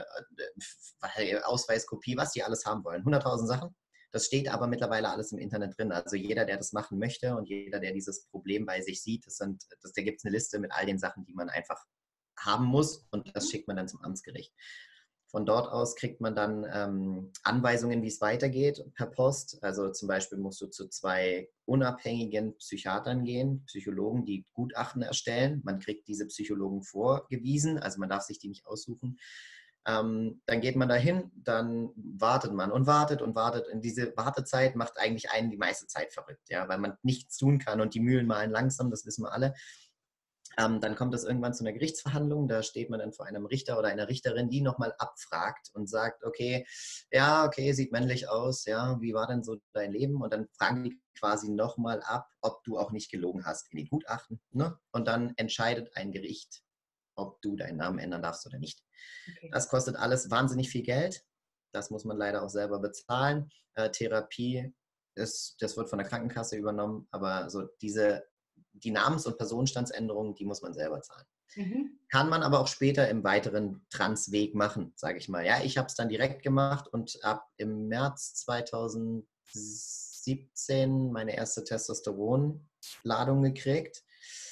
[SPEAKER 2] äh, Ausweiskopie, was die alles haben wollen. hunderttausend Sachen. Das steht aber mittlerweile alles im Internet drin. Also jeder, der das machen möchte und jeder, der dieses Problem bei sich sieht, das sind, das, da gibt es eine Liste mit all den Sachen, die man einfach haben muss und das schickt man dann zum Amtsgericht. Von dort aus kriegt man dann ähm, Anweisungen, wie es weitergeht per Post. Also zum Beispiel musst du zu zwei unabhängigen Psychiatern gehen, Psychologen, die Gutachten erstellen. Man kriegt diese Psychologen vorgewiesen, also man darf sich die nicht aussuchen. Ähm, dann geht man dahin, dann wartet man und wartet und wartet. Und diese Wartezeit macht eigentlich einen die meiste Zeit verrückt, ja, weil man nichts tun kann und die Mühlen malen langsam, das wissen wir alle. Ähm, dann kommt es irgendwann zu einer Gerichtsverhandlung, da steht man dann vor einem Richter oder einer Richterin, die nochmal abfragt und sagt, okay, ja, okay, sieht männlich aus, ja, wie war denn so dein Leben? Und dann fragen die quasi nochmal ab, ob du auch nicht gelogen hast in den Gutachten. Ne? Und dann entscheidet ein Gericht, ob du deinen Namen ändern darfst oder nicht.
[SPEAKER 1] Okay.
[SPEAKER 2] Das kostet alles wahnsinnig viel Geld. Das muss man leider auch selber bezahlen. Äh, Therapie, ist, das wird von der Krankenkasse übernommen, aber so diese die Namens- und Personenstandsänderung, die muss man selber zahlen.
[SPEAKER 1] Mhm.
[SPEAKER 2] Kann man aber auch später im weiteren Transweg machen, sage ich mal. Ja, ich habe es dann direkt gemacht und ab im März zweitausendsiebzehn meine erste Testosteronladung gekriegt.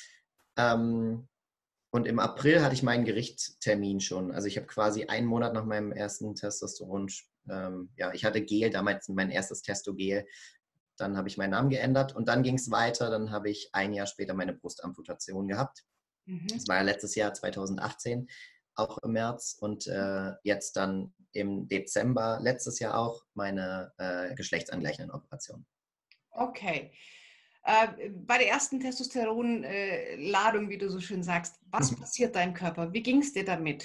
[SPEAKER 2] Ähm, und im April hatte ich meinen Gerichtstermin schon. Also ich habe quasi einen Monat nach meinem ersten Testosteron, ähm, ja, ich hatte Gel, damals mein erstes Testo-Gel. Dann habe ich meinen Namen geändert und dann ging es weiter. Dann habe ich ein Jahr später meine Brustamputation gehabt.
[SPEAKER 1] Mhm.
[SPEAKER 2] Das war ja letztes Jahr zweitausendachtzehn, auch im März. Und äh, jetzt dann im Dezember letztes Jahr auch meine äh, geschlechtsangleichenden Operation.
[SPEAKER 1] Okay. Äh, bei der ersten Testosteronladung, äh, wie du so schön sagst, was passiert deinem Körper? Wie ging es dir damit?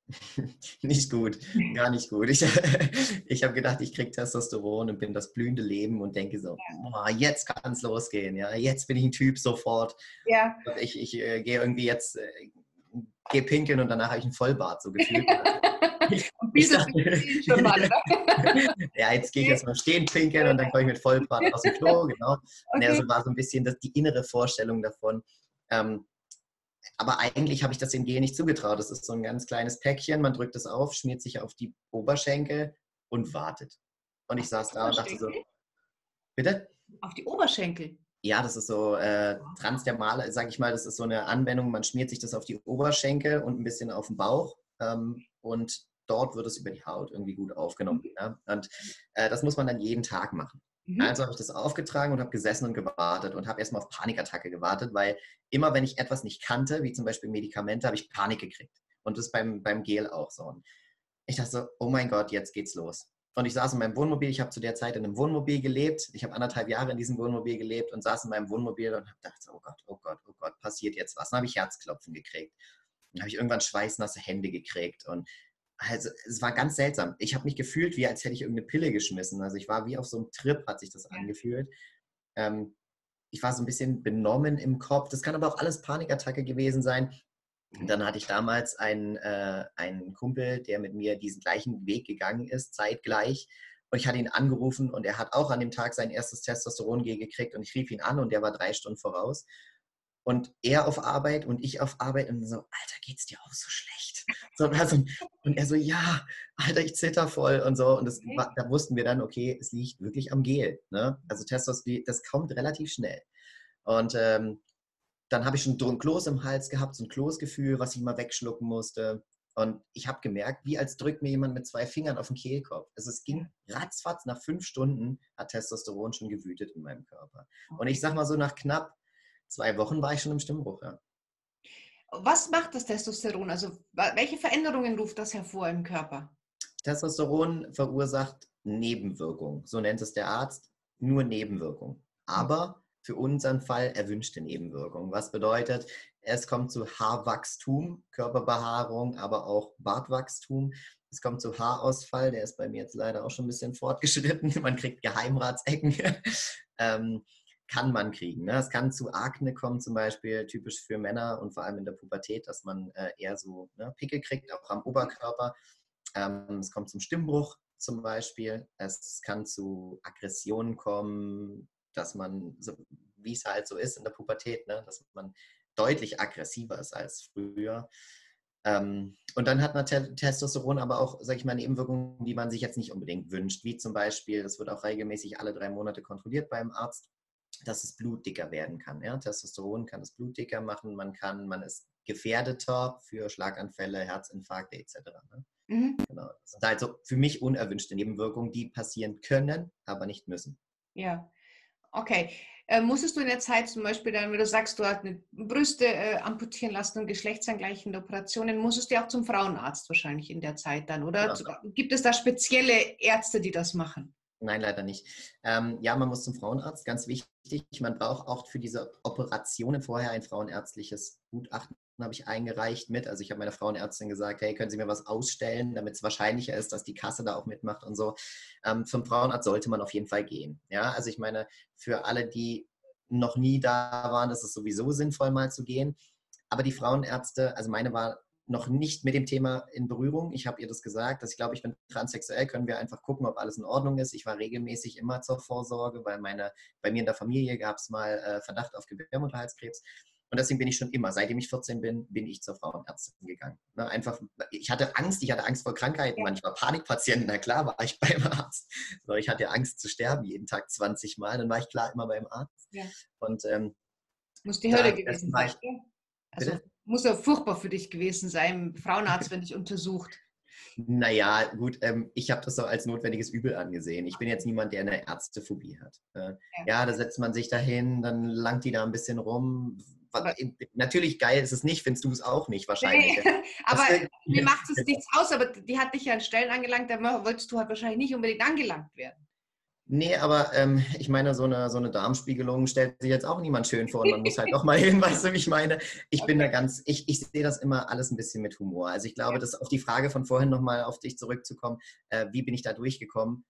[SPEAKER 2] Nicht gut, gar nicht gut. Ich, ich habe gedacht, ich kriege Testosteron und bin das blühende Leben und denke so, boah, jetzt kann es losgehen. Ja? Jetzt bin ich ein Typ sofort.
[SPEAKER 1] Ja.
[SPEAKER 2] Ich, ich äh, gehe irgendwie jetzt, äh, gehe pinkeln und danach habe ich einen Vollbart so gefühlt. Ich,
[SPEAKER 1] Und
[SPEAKER 2] ich
[SPEAKER 1] bietet
[SPEAKER 2] dachte,
[SPEAKER 1] sich schon mal, oder?
[SPEAKER 2] ja, jetzt gehe ich jetzt mal stehen pinkeln und dann komme ich mit Vollbart aus dem Klo, genau. Und ja,
[SPEAKER 1] Okay.
[SPEAKER 2] so war so ein bisschen das, die innere Vorstellung davon. Ähm, aber eigentlich habe ich das dem Gel nicht zugetraut. Das ist so ein ganz kleines Päckchen, man drückt es auf, schmiert sich auf die Oberschenkel und wartet. Und ich
[SPEAKER 1] Auf die
[SPEAKER 2] saß da und dachte so,
[SPEAKER 1] Oberschenkel?
[SPEAKER 2] bitte?
[SPEAKER 1] Auf die Oberschenkel.
[SPEAKER 2] Ja, das ist so äh, transdermal, sage ich mal, das ist so eine Anwendung, man schmiert sich das auf die Oberschenkel und ein bisschen auf den Bauch ähm, und dort wird es über die Haut irgendwie gut aufgenommen.
[SPEAKER 1] Mhm.
[SPEAKER 2] Ja? Und äh, das muss man dann jeden Tag machen.
[SPEAKER 1] Mhm.
[SPEAKER 2] Also habe ich das aufgetragen und habe gesessen und gewartet und habe erstmal auf Panikattacke gewartet, weil immer wenn ich etwas nicht kannte, wie zum Beispiel Medikamente, habe ich Panik gekriegt. Und das beim, beim Gel auch so. Und ich dachte so, oh mein Gott, jetzt geht's los. Und ich saß in meinem Wohnmobil, ich habe zu der Zeit in einem Wohnmobil gelebt. Ich habe anderthalb Jahre in diesem Wohnmobil gelebt und saß in meinem Wohnmobil und habe gedacht, oh Gott, oh Gott, oh Gott, passiert jetzt was. Dann habe ich Herzklopfen gekriegt. Dann habe ich irgendwann schweißnasse Hände gekriegt. Und also es war ganz seltsam. Ich habe mich gefühlt, wie als hätte ich irgendeine Pille geschmissen. Also ich war wie auf so einem Trip, hat sich das
[SPEAKER 1] Ja.
[SPEAKER 2] angefühlt. Ähm, ich war so ein bisschen benommen im Kopf. Das kann aber auch alles Panikattacke gewesen sein. Und dann hatte ich damals einen, äh, einen Kumpel, der mit mir diesen gleichen Weg gegangen ist, zeitgleich. Und ich hatte ihn angerufen und er hat auch an dem Tag sein erstes Testosteron-Gel gekriegt und ich rief ihn an und der war drei Stunden voraus. Und er auf Arbeit und ich auf Arbeit und so, Alter, geht's dir auch so schlecht? So, also, und er so, ja, Alter, ich zitter voll und so. Und das,
[SPEAKER 1] Okay.
[SPEAKER 2] da wussten wir dann, okay, es liegt wirklich am Gel. Ne? Also Testosteron, das kommt relativ schnell. Und ähm, dann habe ich schon ein Kloß im Hals gehabt, so ein Kloßgefühl, was ich mal wegschlucken musste. Und ich habe gemerkt, wie als drückt mir jemand mit zwei Fingern auf den Kehlkopf. Also es ging ratzfatz, nach fünf Stunden hat Testosteron schon gewütet in meinem Körper. Und ich sag mal so, nach knapp zwei Wochen war ich schon im Stimmbruch. Ja.
[SPEAKER 1] Was macht das Testosteron? Also welche Veränderungen ruft das hervor im Körper?
[SPEAKER 2] Testosteron verursacht Nebenwirkungen, so nennt es der Arzt, nur Nebenwirkungen. Aber für unseren Fall erwünschte Nebenwirkungen. Was bedeutet, es kommt zu Haarwachstum, Körperbehaarung, aber auch Bartwachstum. Es kommt zu Haarausfall, der ist bei mir jetzt leider auch schon ein bisschen fortgeschritten. Man kriegt Geheimratsecken. ähm, kann man kriegen. Ne? Es kann zu Akne kommen, zum Beispiel, typisch für Männer und vor allem in der Pubertät, dass man äh, eher so ne, Pickel kriegt, auch am Oberkörper. Ähm, es kommt zum Stimmbruch zum Beispiel. Es kann zu Aggressionen kommen, dass man, so, wie es halt so ist in der Pubertät, ne, dass man deutlich aggressiver ist als früher. Ähm, und dann hat man Testosteron aber auch, sage ich mal, Nebenwirkungen, die man sich jetzt nicht unbedingt wünscht, wie zum Beispiel, das wird auch regelmäßig alle drei Monate kontrolliert beim Arzt, dass das Blut dicker werden kann. Ja? Testosteron kann das Blut dicker machen, man kann, man ist gefährdeter für Schlaganfälle, Herzinfarkte et cetera. Ne? Mhm. Genau. Das sind halt so für mich unerwünschte Nebenwirkungen, die passieren können, aber nicht müssen.
[SPEAKER 1] Ja, okay. Äh, musstest du in der Zeit zum Beispiel dann, wenn du sagst, du hast eine Brüste äh, amputieren lassen und geschlechtsangleichende Operationen, musstest du auch zum Frauenarzt wahrscheinlich in der Zeit dann, oder? Ja. Gibt es da spezielle Ärzte, die das machen?
[SPEAKER 2] Nein, leider nicht. Ähm, ja, man muss zum Frauenarzt, ganz wichtig. Man braucht auch für diese Operationen vorher ein frauenärztliches Gutachten, habe ich eingereicht mit. Also ich habe meiner Frauenärztin gesagt, hey, können Sie mir was ausstellen, damit es wahrscheinlicher ist, dass die Kasse da auch mitmacht und so. Ähm, zum Frauenarzt sollte man auf jeden Fall gehen. Ja, also ich meine, für alle, die noch nie da waren, ist es sowieso sinnvoll, mal zu gehen. Aber die Frauenärzte, also meine war noch nicht mit dem Thema in Berührung. Ich habe ihr das gesagt, dass ich glaube, ich bin transsexuell, können wir einfach gucken, ob alles in Ordnung ist. Ich war regelmäßig immer zur Vorsorge, weil meine, bei mir in der Familie gab es mal äh, Verdacht auf Gebärmutterhalskrebs. Und deswegen bin ich schon immer, seitdem ich vierzehn bin, bin ich zur Frauenärztin gegangen. Ne, einfach, ich hatte Angst, ich hatte Angst vor Krankheiten, ja. Manchmal Panikpatienten, na klar war ich beim Arzt. So, ich hatte Angst zu sterben, jeden Tag zwanzig Mal, dann war ich klar immer beim Arzt. Ja. Und ähm,
[SPEAKER 1] muss die Hölle gewesen sein. Also bitte? Muss ja furchtbar für dich gewesen sein, Frauenarzt, wenn dich untersucht.
[SPEAKER 2] Naja, gut, ähm, ich habe das so als notwendiges Übel angesehen. Ich bin jetzt niemand, der eine Ärztephobie hat. Äh, ja. ja, da setzt man sich dahin, dann langt die da ein bisschen rum. Aber natürlich geil ist es nicht, findest du es auch nicht wahrscheinlich.
[SPEAKER 1] Nee, aber das, mir macht es nichts aus, aber die hat dich ja an Stellen angelangt, da wolltest du halt wahrscheinlich nicht unbedingt angelangt werden.
[SPEAKER 2] Nee, aber ähm, ich meine, so eine, so eine Darmspiegelung stellt sich jetzt auch niemand schön vor und man muss halt auch mal hin, weißt du, wie ich meine? Ich okay. bin da ganz, ich, ich sehe das immer alles ein bisschen mit Humor. Also ich glaube, ja. dass auf die Frage von vorhin nochmal auf dich zurückzukommen, äh, wie bin ich da durchgekommen?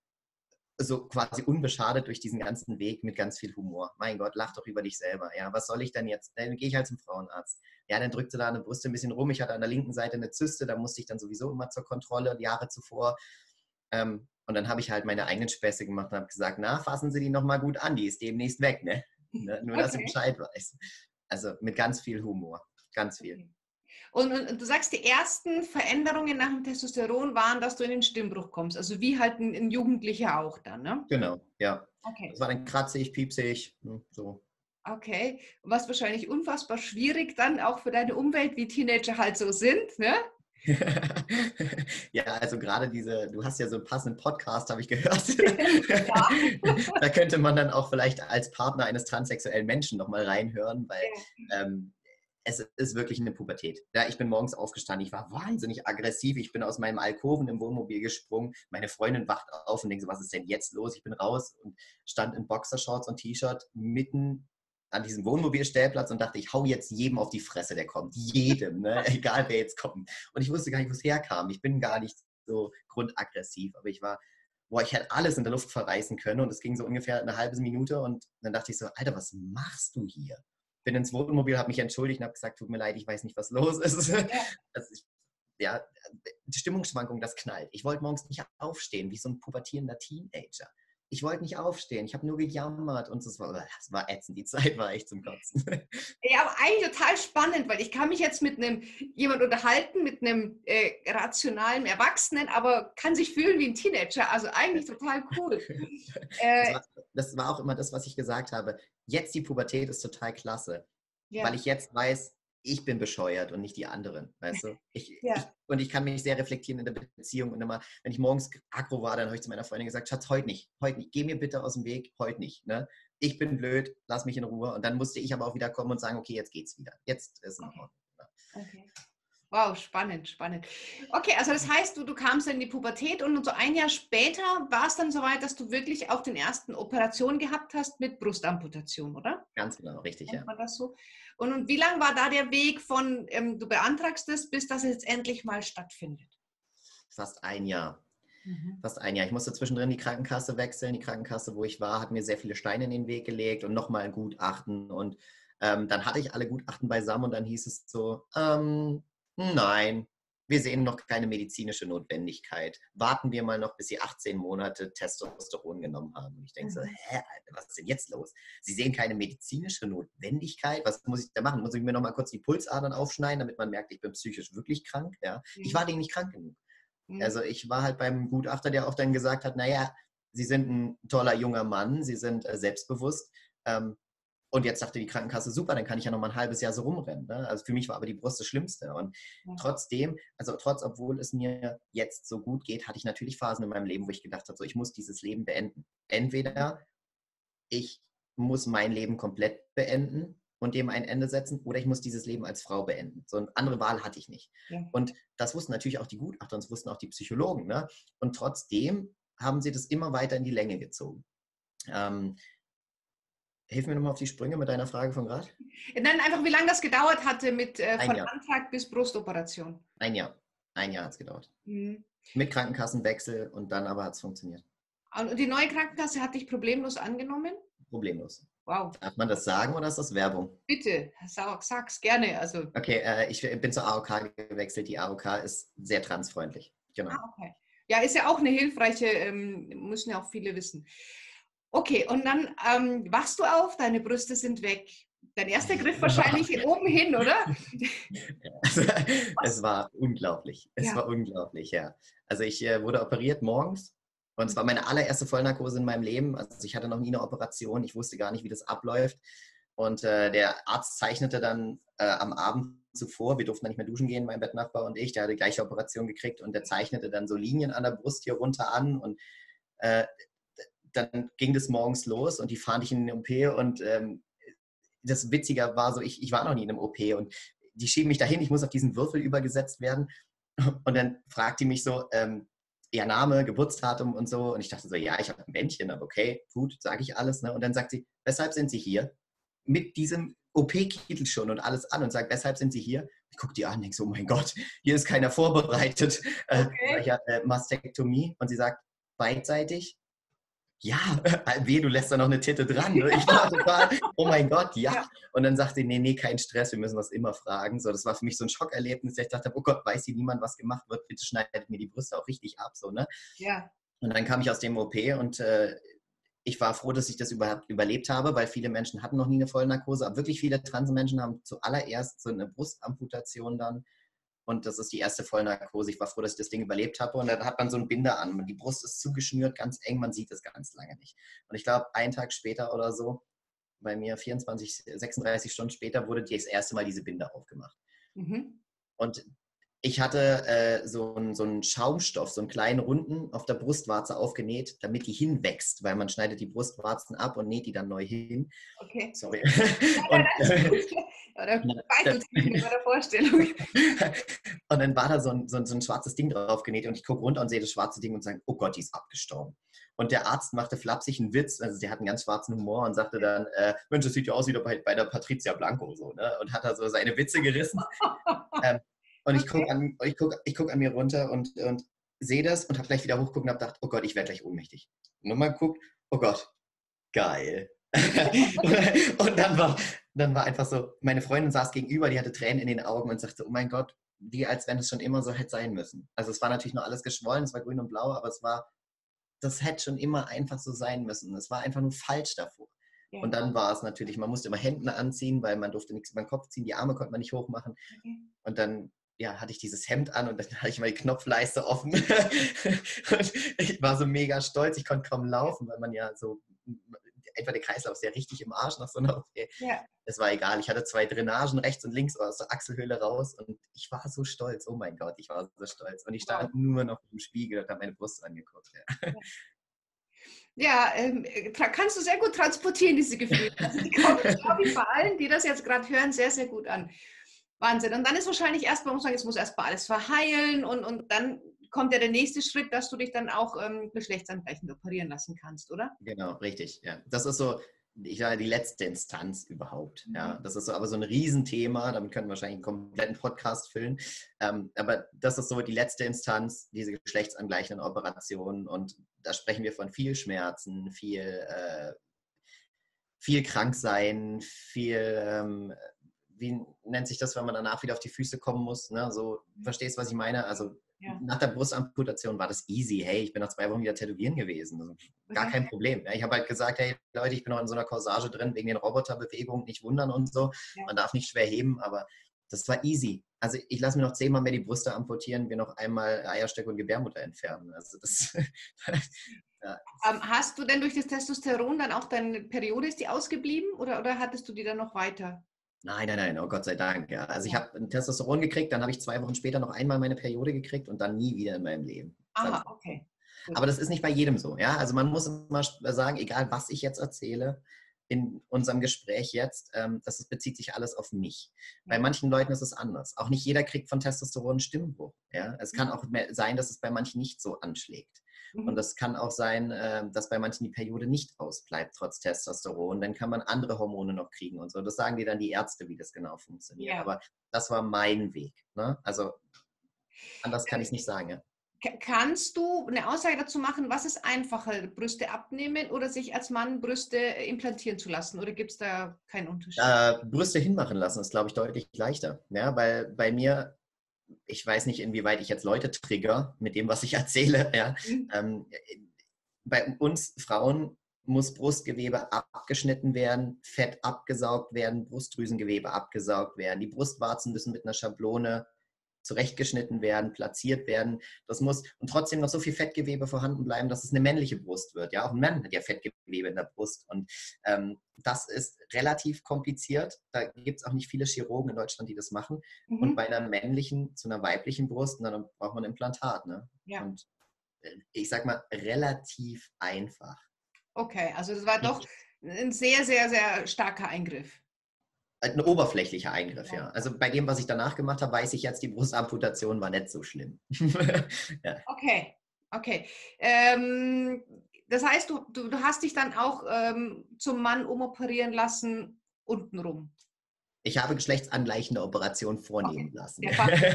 [SPEAKER 2] So quasi unbeschadet durch diesen ganzen Weg mit ganz viel Humor. Mein Gott, lach doch über dich selber. Ja, was soll ich denn jetzt? Dann gehe ich halt zum Frauenarzt. Ja, dann drückte da eine Brüste ein bisschen rum. Ich hatte an der linken Seite eine Zyste, da musste ich dann sowieso immer zur Kontrolle, Jahre zuvor. Ähm, Und dann habe ich halt meine eigenen Späße gemacht und habe gesagt, na, fassen Sie die nochmal gut an, die ist demnächst weg, ne? Nur, okay. dass du Bescheid weißt. Also mit ganz viel Humor, ganz viel.
[SPEAKER 1] Okay. Und, und du sagst, die ersten Veränderungen nach dem Testosteron waren, dass du in den Stimmbruch kommst, also wie halt ein, ein Jugendlicher auch dann, ne?
[SPEAKER 2] Genau, ja.
[SPEAKER 1] Okay.
[SPEAKER 2] Das war dann kratzig, piepsig, so.
[SPEAKER 1] Okay, was wahrscheinlich unfassbar schwierig dann auch für deine Umwelt, wie Teenager halt so sind, ne?
[SPEAKER 2] Ja, also gerade diese, du hast ja so einen passenden Podcast, habe ich gehört. Ja. Da könnte man dann auch vielleicht als Partner eines transsexuellen Menschen nochmal reinhören, weil ja. ähm, es ist wirklich eine Pubertät. Ja, ich bin morgens aufgestanden, ich war wahnsinnig aggressiv, ich bin aus meinem Alkoven im Wohnmobil gesprungen, meine Freundin wacht auf und denkt so, was ist denn jetzt los? Ich bin raus und stand in Boxershorts und T-Shirt mitten an diesem Wohnmobilstellplatz und dachte, ich hau jetzt jedem auf die Fresse, der kommt. Jedem, ne? Egal wer jetzt kommt. Und ich wusste gar nicht, wo es herkam. Ich bin gar nicht so grundaggressiv, aber ich war, boah, ich hätte alles in der Luft verreißen können und es ging so ungefähr eine halbe Minute und dann dachte ich so, Alter, was machst du hier? Bin ins Wohnmobil, habe mich entschuldigt und habe gesagt, tut mir leid, ich weiß nicht, was los ist. Ja. Also ich, ja, die Stimmungsschwankung, das knallt. Ich wollte morgens nicht aufstehen, wie so ein pubertierender Teenager. Ich wollte nicht aufstehen, ich habe nur gejammert und das war, das war ätzend, die Zeit war echt zum Kotzen.
[SPEAKER 1] Ja, aber eigentlich total spannend, weil ich kann mich jetzt mit einem jemand unterhalten, mit einem äh, rationalen Erwachsenen, aber kann sich fühlen wie ein Teenager, also eigentlich total cool.
[SPEAKER 2] äh, das, war, das war auch immer das, was ich gesagt habe. Jetzt die Pubertät ist total klasse, ja. Weil ich jetzt weiß, ich bin bescheuert und nicht die anderen, weißt du? Ich,
[SPEAKER 1] Ja.
[SPEAKER 2] ich, und ich kann mich sehr reflektieren in der Beziehung und immer, wenn ich morgens aggro war, dann habe ich zu meiner Freundin gesagt, Schatz, heute nicht, heute nicht, geh mir bitte aus dem Weg, heute nicht, ne? Ich bin blöd, lass mich in Ruhe. Und dann musste ich aber auch wieder kommen und sagen, okay, jetzt geht's wieder, jetzt ist es in Ordnung.
[SPEAKER 1] Okay. Wow, spannend, spannend. Okay, also das heißt, du, du kamst dann in die Pubertät und so ein Jahr später war es dann soweit, dass du wirklich auch den ersten Operation gehabt hast mit Brustamputation, oder?
[SPEAKER 2] Ganz genau, richtig,
[SPEAKER 1] Nennt
[SPEAKER 2] ja.
[SPEAKER 1] man das so? Und, und wie lang war da der Weg von, ähm, du beantragst es, bis das jetzt endlich mal stattfindet?
[SPEAKER 2] Fast ein Jahr.
[SPEAKER 1] Mhm.
[SPEAKER 2] Fast ein Jahr. Ich musste zwischendrin die Krankenkasse wechseln. Die Krankenkasse, wo ich war, hat mir sehr viele Steine in den Weg gelegt und nochmal ein Gutachten. Und ähm, dann hatte ich alle Gutachten beisammen und dann hieß es so, ähm, nein, wir sehen noch keine medizinische Notwendigkeit. Warten wir mal noch, bis Sie achtzehn Monate Testosteron genommen haben. Und ich denke so, hä, Alter, was ist denn jetzt los? Sie sehen keine medizinische Notwendigkeit? Was muss ich da machen? Muss ich mir noch mal kurz die Pulsadern aufschneiden, damit man merkt, ich bin psychisch wirklich krank? Ja? Ich war denen nicht krank genug. Also ich war halt beim Gutachter, der auch dann gesagt hat, naja, Sie sind ein toller junger Mann, Sie sind äh, selbstbewusst. Ähm, und jetzt dachte die Krankenkasse, super, dann kann ich ja noch mal ein halbes Jahr so rumrennen. Ne? Also für mich war aber die Brust das Schlimmste. Und
[SPEAKER 1] Ja.
[SPEAKER 2] trotzdem, also trotz, obwohl es mir jetzt so gut geht, hatte ich natürlich Phasen in meinem Leben, wo ich gedacht habe, so, ich muss dieses Leben beenden. Entweder ich muss mein Leben komplett beenden und dem ein Ende setzen, oder ich muss dieses Leben als Frau beenden. So eine andere Wahl hatte ich nicht.
[SPEAKER 1] Ja.
[SPEAKER 2] Und das wussten natürlich auch die Gutachter und das wussten auch die Psychologen. Ne? Und trotzdem haben sie das immer weiter in die Länge gezogen. Ähm, Hilf mir nochmal auf die Sprünge mit deiner Frage von gerade.
[SPEAKER 1] Nein, einfach wie lange das gedauert hatte mit äh,
[SPEAKER 2] Ein
[SPEAKER 1] von
[SPEAKER 2] Jahr.
[SPEAKER 1] Antrag bis Brustoperation.
[SPEAKER 2] Ein Jahr. Ein Jahr hat es gedauert.
[SPEAKER 1] Mhm.
[SPEAKER 2] Mit Krankenkassenwechsel und dann aber hat es funktioniert.
[SPEAKER 1] Und die neue Krankenkasse hat dich problemlos angenommen?
[SPEAKER 2] Problemlos.
[SPEAKER 1] Wow.
[SPEAKER 2] Darf man das sagen oder ist das Werbung?
[SPEAKER 1] Bitte, sag, sag's gerne. Also,
[SPEAKER 2] Okay, äh, ich bin zur A O K gewechselt. Die A O K ist sehr transfreundlich. Genau.
[SPEAKER 1] ah, okay. Ja, ist ja auch eine hilfreiche, ähm, müssen ja auch viele wissen. Okay, und dann ähm, wachst du auf, deine Brüste sind weg. Dein erster Griff wahrscheinlich oben hin, oder?
[SPEAKER 2] Also, es war unglaublich. Es
[SPEAKER 1] Ja.
[SPEAKER 2] war unglaublich, ja. Also ich äh, wurde operiert morgens und es war meine allererste Vollnarkose in meinem Leben. Also ich hatte noch nie eine Operation. Ich wusste gar nicht, wie das abläuft. Und äh, der Arzt zeichnete dann äh, am Abend zuvor, wir durften dann nicht mehr duschen gehen, mein Bettnachbar und ich, der hatte die gleiche Operation gekriegt und der zeichnete dann so Linien an der Brust hier runter an und äh, dann ging das morgens los und die fahren dich in den O P und ähm, das Witzige war so, ich, ich war noch nie in einem O P und die schieben mich dahin, ich muss auf diesen Würfel übergesetzt werden und dann fragt die mich so, ähm, ihr Name, Geburtsdatum und so und ich dachte so, ja, ich habe ein Männchen, aber okay, gut, sage ich alles. Ne? Und dann sagt sie, weshalb sind Sie hier? Mit diesem O P-Kittel schon und alles an und sagt, weshalb sind Sie hier? Ich gucke die an und denke so, oh mein Gott, hier ist keiner vorbereitet.
[SPEAKER 1] Okay.
[SPEAKER 2] Äh, ja, äh, Mastektomie und sie sagt, beidseitig. Ja, weh, du lässt da noch eine Titte dran. Ne? Ich war total, oh mein Gott, ja.
[SPEAKER 1] Ja.
[SPEAKER 2] Und dann sagte sie, nee, nee, kein Stress, wir müssen das immer fragen. So, das war für mich so ein Schockerlebnis. Ich dachte, oh Gott, weiß hier niemand, was gemacht wird, bitte schneidet mir die Brüste auch richtig ab. So, ne?
[SPEAKER 1] Ja.
[SPEAKER 2] Und dann kam ich aus dem O P und äh, ich war froh, dass ich das überhaupt überlebt habe, weil viele Menschen hatten noch nie eine Vollnarkose. Aber wirklich viele Transmenschen haben zuallererst so eine Brustamputation dann. Und das ist die erste Vollnarkose. Ich war froh, dass ich das Ding überlebt habe. Und dann hat man so ein Binder an. Die Brust ist zugeschnürt, ganz eng. Man sieht es ganz lange nicht. Und ich glaube, einen Tag später oder so, bei mir vierundzwanzig, sechsunddreißig Stunden später, wurde das erste Mal diese Binde aufgemacht.
[SPEAKER 1] Mhm.
[SPEAKER 2] Und ich hatte äh, so, einen, so einen Schaumstoff, so einen kleinen Runden auf der Brustwarze aufgenäht, damit die hinwächst, weil man schneidet die Brustwarzen ab und näht die dann neu hin.
[SPEAKER 1] Okay.
[SPEAKER 2] Sorry.
[SPEAKER 1] Nein,
[SPEAKER 2] und,
[SPEAKER 1] nein, oder beitelt sich mit meiner Vorstellung.
[SPEAKER 2] Und dann war da so ein, so, ein, so ein schwarzes Ding drauf genäht und ich gucke runter und sehe das schwarze Ding und sage, oh Gott, die ist abgestorben. Und der Arzt machte flapsig einen Witz, also der hat einen ganz schwarzen Humor und sagte dann, äh, Mensch, das sieht ja aus wie bei, bei der Patricia Blanco so, ne? Und hat da so seine Witze gerissen. ähm, und ich gucke an, ich guck, ich guck an mir runter und, und sehe das und habe gleich wieder hochgucken und habe gedacht, oh Gott, ich werde gleich ohnmächtig. Und nochmal guckt, oh Gott, geil. Und dann war, dann war einfach so, meine Freundin saß gegenüber, die hatte Tränen in den Augen und sagte, oh mein Gott, wie als wenn es schon immer so hätte sein müssen. Also es war natürlich nur alles geschwollen, es war grün und blau, aber es war, das hätte schon immer einfach so sein müssen. Es war einfach nur falsch davor.
[SPEAKER 1] Ja.
[SPEAKER 2] Und dann war es natürlich, man musste immer Hemden anziehen, weil man durfte nichts über den Kopf ziehen, die Arme konnte man nicht hochmachen.
[SPEAKER 1] Okay.
[SPEAKER 2] Und dann ja, hatte ich dieses Hemd an und dann hatte ich mal die Knopfleiste offen. Und ich war so mega stolz, ich konnte kaum laufen, weil man ja so einfach der Kreislauf ist ja richtig im Arsch nach so einer O P.
[SPEAKER 1] Ja.
[SPEAKER 2] Es war egal, ich hatte zwei Drainagen rechts und links aus der Achselhöhle raus und ich war so stolz, oh mein Gott, ich war so stolz. Und ich stand wow. nur noch im Spiegel und habe meine Brust angeguckt. Ja.
[SPEAKER 1] Ja. Ja, ähm, kannst du sehr gut transportieren, diese Gefühle. Also die kommen, glaube ich, bei allen, die das jetzt gerade hören, sehr, sehr gut an. Wahnsinn. Und dann ist wahrscheinlich erstmal, muss man sagen, es muss erstmal alles verheilen und, und dann kommt ja der nächste Schritt, dass du dich dann auch ähm, geschlechtsangleichend operieren lassen kannst, oder?
[SPEAKER 2] Genau, richtig. Ja. Das ist so, ich sage, die letzte Instanz überhaupt. Mhm. Ja. Das ist so, aber so ein Riesenthema, damit können wir wahrscheinlich einen kompletten Podcast füllen. Ähm, aber das ist so die letzte Instanz, diese geschlechtsangleichenden Operationen. Und da sprechen wir von viel Schmerzen, viel, äh, viel Kranksein, viel, ähm, wie nennt sich das, wenn man danach wieder auf die Füße kommen muss? Ne? So, verstehst du, was ich meine? Also ja. Nach der Brustamputation war das easy. Hey, ich bin nach zwei Wochen wieder tätowieren gewesen. Also, gar kein Problem. Ja, ich habe halt gesagt, hey Leute, ich bin noch in so einer Corsage drin, wegen den Roboterbewegungen, nicht wundern und so. Ja. Man darf nicht schwer heben, aber das war easy. Also ich lasse mir noch zehnmal mehr die Brüste amputieren, wir noch einmal Eierstöcke und Gebärmutter entfernen. Also das...
[SPEAKER 1] ja. ähm, hast du denn durch das Testosteron dann auch deine Periode, ist die ausgeblieben oder, oder hattest du die dann noch weiter?
[SPEAKER 2] Nein, nein, nein, oh Gott sei Dank. Ja. Also ich habe ein Testosteron gekriegt, dann habe ich zwei Wochen später noch einmal meine Periode gekriegt und dann nie wieder in meinem Leben.
[SPEAKER 1] Aha, okay.
[SPEAKER 2] Gut. Aber das ist nicht bei jedem so. Ja? Also man muss immer sagen, egal was ich jetzt erzähle, in unserem Gespräch jetzt, ähm, das bezieht sich alles auf mich. Ja. Bei manchen Leuten ist es anders. Auch nicht jeder kriegt von Testosteron einen Stimmbruch. Ja? Es kann auch sein, dass es bei manchen nicht so anschlägt. Mhm. Und es kann auch sein, äh, dass bei manchen die Periode nicht ausbleibt, trotz Testosteron. Dann kann man andere Hormone noch kriegen und so. Das sagen dir dann die Ärzte, wie das genau funktioniert. Ja. Aber das war mein Weg. Ne? Also anders kann ich es nicht sagen. Ja.
[SPEAKER 1] Kannst du eine Aussage dazu machen, was ist einfacher, Brüste abnehmen oder sich als Mann Brüste implantieren zu lassen? Oder gibt es da keinen Unterschied?
[SPEAKER 2] Äh, Brüste hinmachen lassen ist, glaube ich, deutlich leichter. Ja, weil bei mir, ich weiß nicht, inwieweit ich jetzt Leute trigger mit dem, was ich erzähle. Ja. Mhm. Ähm, bei uns Frauen muss Brustgewebe abgeschnitten werden, Fett abgesaugt werden, Brustdrüsengewebe abgesaugt werden. Die Brustwarzen müssen mit einer Schablone zurechtgeschnitten werden, platziert werden. Das muss und trotzdem noch so viel Fettgewebe vorhanden bleiben, dass es eine männliche Brust wird. Ja, auch ein Mann hat ja Fettgewebe in der Brust und ähm, das ist relativ kompliziert. Da gibt es auch nicht viele Chirurgen in Deutschland, die das machen. Mhm. Und bei einer männlichen zu einer weiblichen Brust, dann braucht man ein Implantat. Ne? Ja. Und ich sag mal, relativ einfach.
[SPEAKER 1] Okay, also das war doch ein sehr, sehr, sehr starker Eingriff.
[SPEAKER 2] Ein oberflächlicher Eingriff, ja. ja. Also bei dem, was ich danach gemacht habe, weiß ich jetzt, die Brustamputation war nicht so schlimm.
[SPEAKER 1] Ja. Okay, okay. Ähm, das heißt, du, du, du hast dich dann auch ähm, zum Mann umoperieren lassen, untenrum?
[SPEAKER 2] Ich habe geschlechtsangleichende Operationen vornehmen okay. lassen.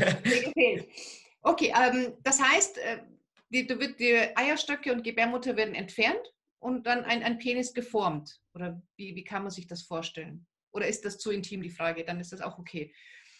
[SPEAKER 1] Okay, ähm, das heißt, äh, die, die, die Eierstöcke und Gebärmutter werden entfernt und dann ein, ein Penis geformt? Oder wie, wie kann man sich das vorstellen? Oder ist das zu intim, die Frage? Dann ist das auch okay.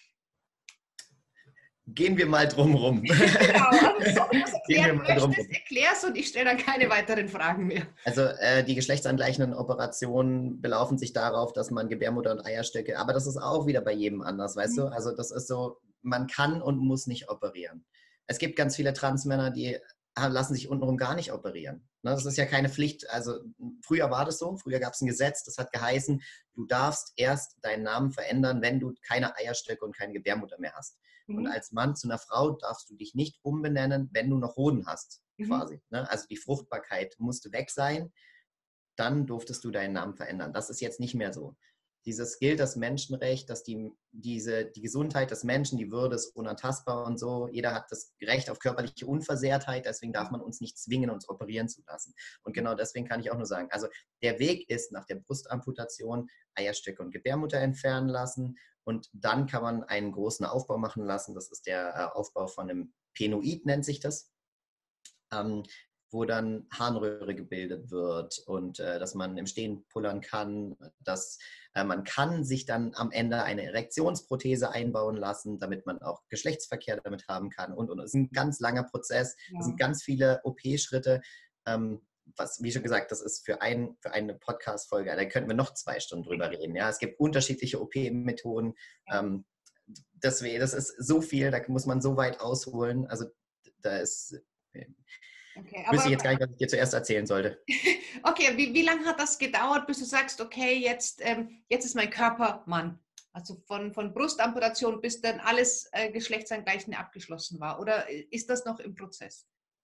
[SPEAKER 2] Gehen wir mal drum rum.
[SPEAKER 1] Genau, also so, wie du das erklären möchtest, erklärst und ich stelle dann keine weiteren Fragen mehr.
[SPEAKER 2] Also äh, die geschlechtsangleichenden Operationen belaufen sich darauf, dass man Gebärmutter und Eierstöcke, aber das ist auch wieder bei jedem anders, weißt mhm. du? Also das ist so, man kann und muss nicht operieren. Es gibt ganz viele Transmänner, die lassen sich untenrum gar nicht operieren. Das ist ja keine Pflicht. Also früher war das so, früher gab es ein Gesetz, das hat geheißen, du darfst erst deinen Namen verändern, wenn du keine Eierstöcke und keine Gebärmutter mehr hast. Mhm. Und als Mann zu einer Frau darfst du dich nicht umbenennen, wenn du noch Hoden hast, mhm. quasi. Also die Fruchtbarkeit musste weg sein, dann durftest du deinen Namen verändern. Das ist jetzt nicht mehr so. Dieses gilt das Menschenrecht, dass die, diese, die Gesundheit des Menschen, die Würde ist unantastbar und so. Jeder hat das Recht auf körperliche Unversehrtheit, deswegen darf man uns nicht zwingen, uns operieren zu lassen. Und genau deswegen kann ich auch nur sagen, also der Weg ist nach der Brustamputation Eierstöcke und Gebärmutter entfernen lassen und dann kann man einen großen Aufbau machen lassen. Das ist der Aufbau von einem Penoid, nennt sich das. Ähm, wo dann Harnröhre gebildet wird und äh, dass man im Stehen pullern kann, dass äh, man kann sich dann am Ende eine Erektionsprothese einbauen lassen, damit man auch Geschlechtsverkehr damit haben kann und, und es ist ein ganz langer Prozess, ja. Es sind ganz viele O P-Schritte, ähm, was, wie schon gesagt, das ist für, ein, für eine Podcast-Folge, da könnten wir noch zwei Stunden drüber reden, ja, es gibt unterschiedliche O P-Methoden, ja. ähm, deswegen, das ist so viel, da muss man so weit ausholen, also da ist...
[SPEAKER 1] Okay,
[SPEAKER 2] Wüsste
[SPEAKER 1] aber
[SPEAKER 2] ich jetzt gar nicht, was ich dir zuerst erzählen sollte.
[SPEAKER 1] okay, wie, wie lange hat das gedauert, bis du sagst, okay, jetzt, ähm, jetzt ist mein Körper Mann? Also von, von Brustamputation bis dann alles äh, Geschlechtsangleichen abgeschlossen war. Oder ist das noch im Prozess?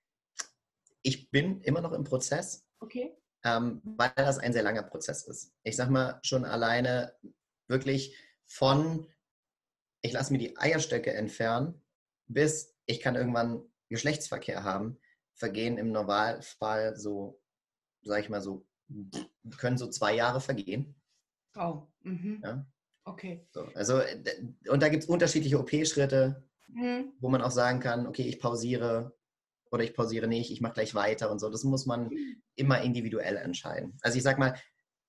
[SPEAKER 2] Ich bin immer noch im Prozess,
[SPEAKER 1] Okay.
[SPEAKER 2] ähm, weil das ein sehr langer Prozess ist. Ich sag mal, schon alleine wirklich von, ich lasse mir die Eierstöcke entfernen, bis ich kann irgendwann Geschlechtsverkehr haben, vergehen im Normalfall so, sag ich mal so, können so zwei Jahre vergehen.
[SPEAKER 1] Oh, mhm.
[SPEAKER 2] Ja?
[SPEAKER 1] Okay.
[SPEAKER 2] So, also, und da gibt es unterschiedliche O P-Schritte,
[SPEAKER 1] Mhm.
[SPEAKER 2] wo man auch sagen kann, okay, ich pausiere oder ich pausiere nicht, ich mache gleich weiter und so. Das muss man immer individuell entscheiden. Also ich sag mal,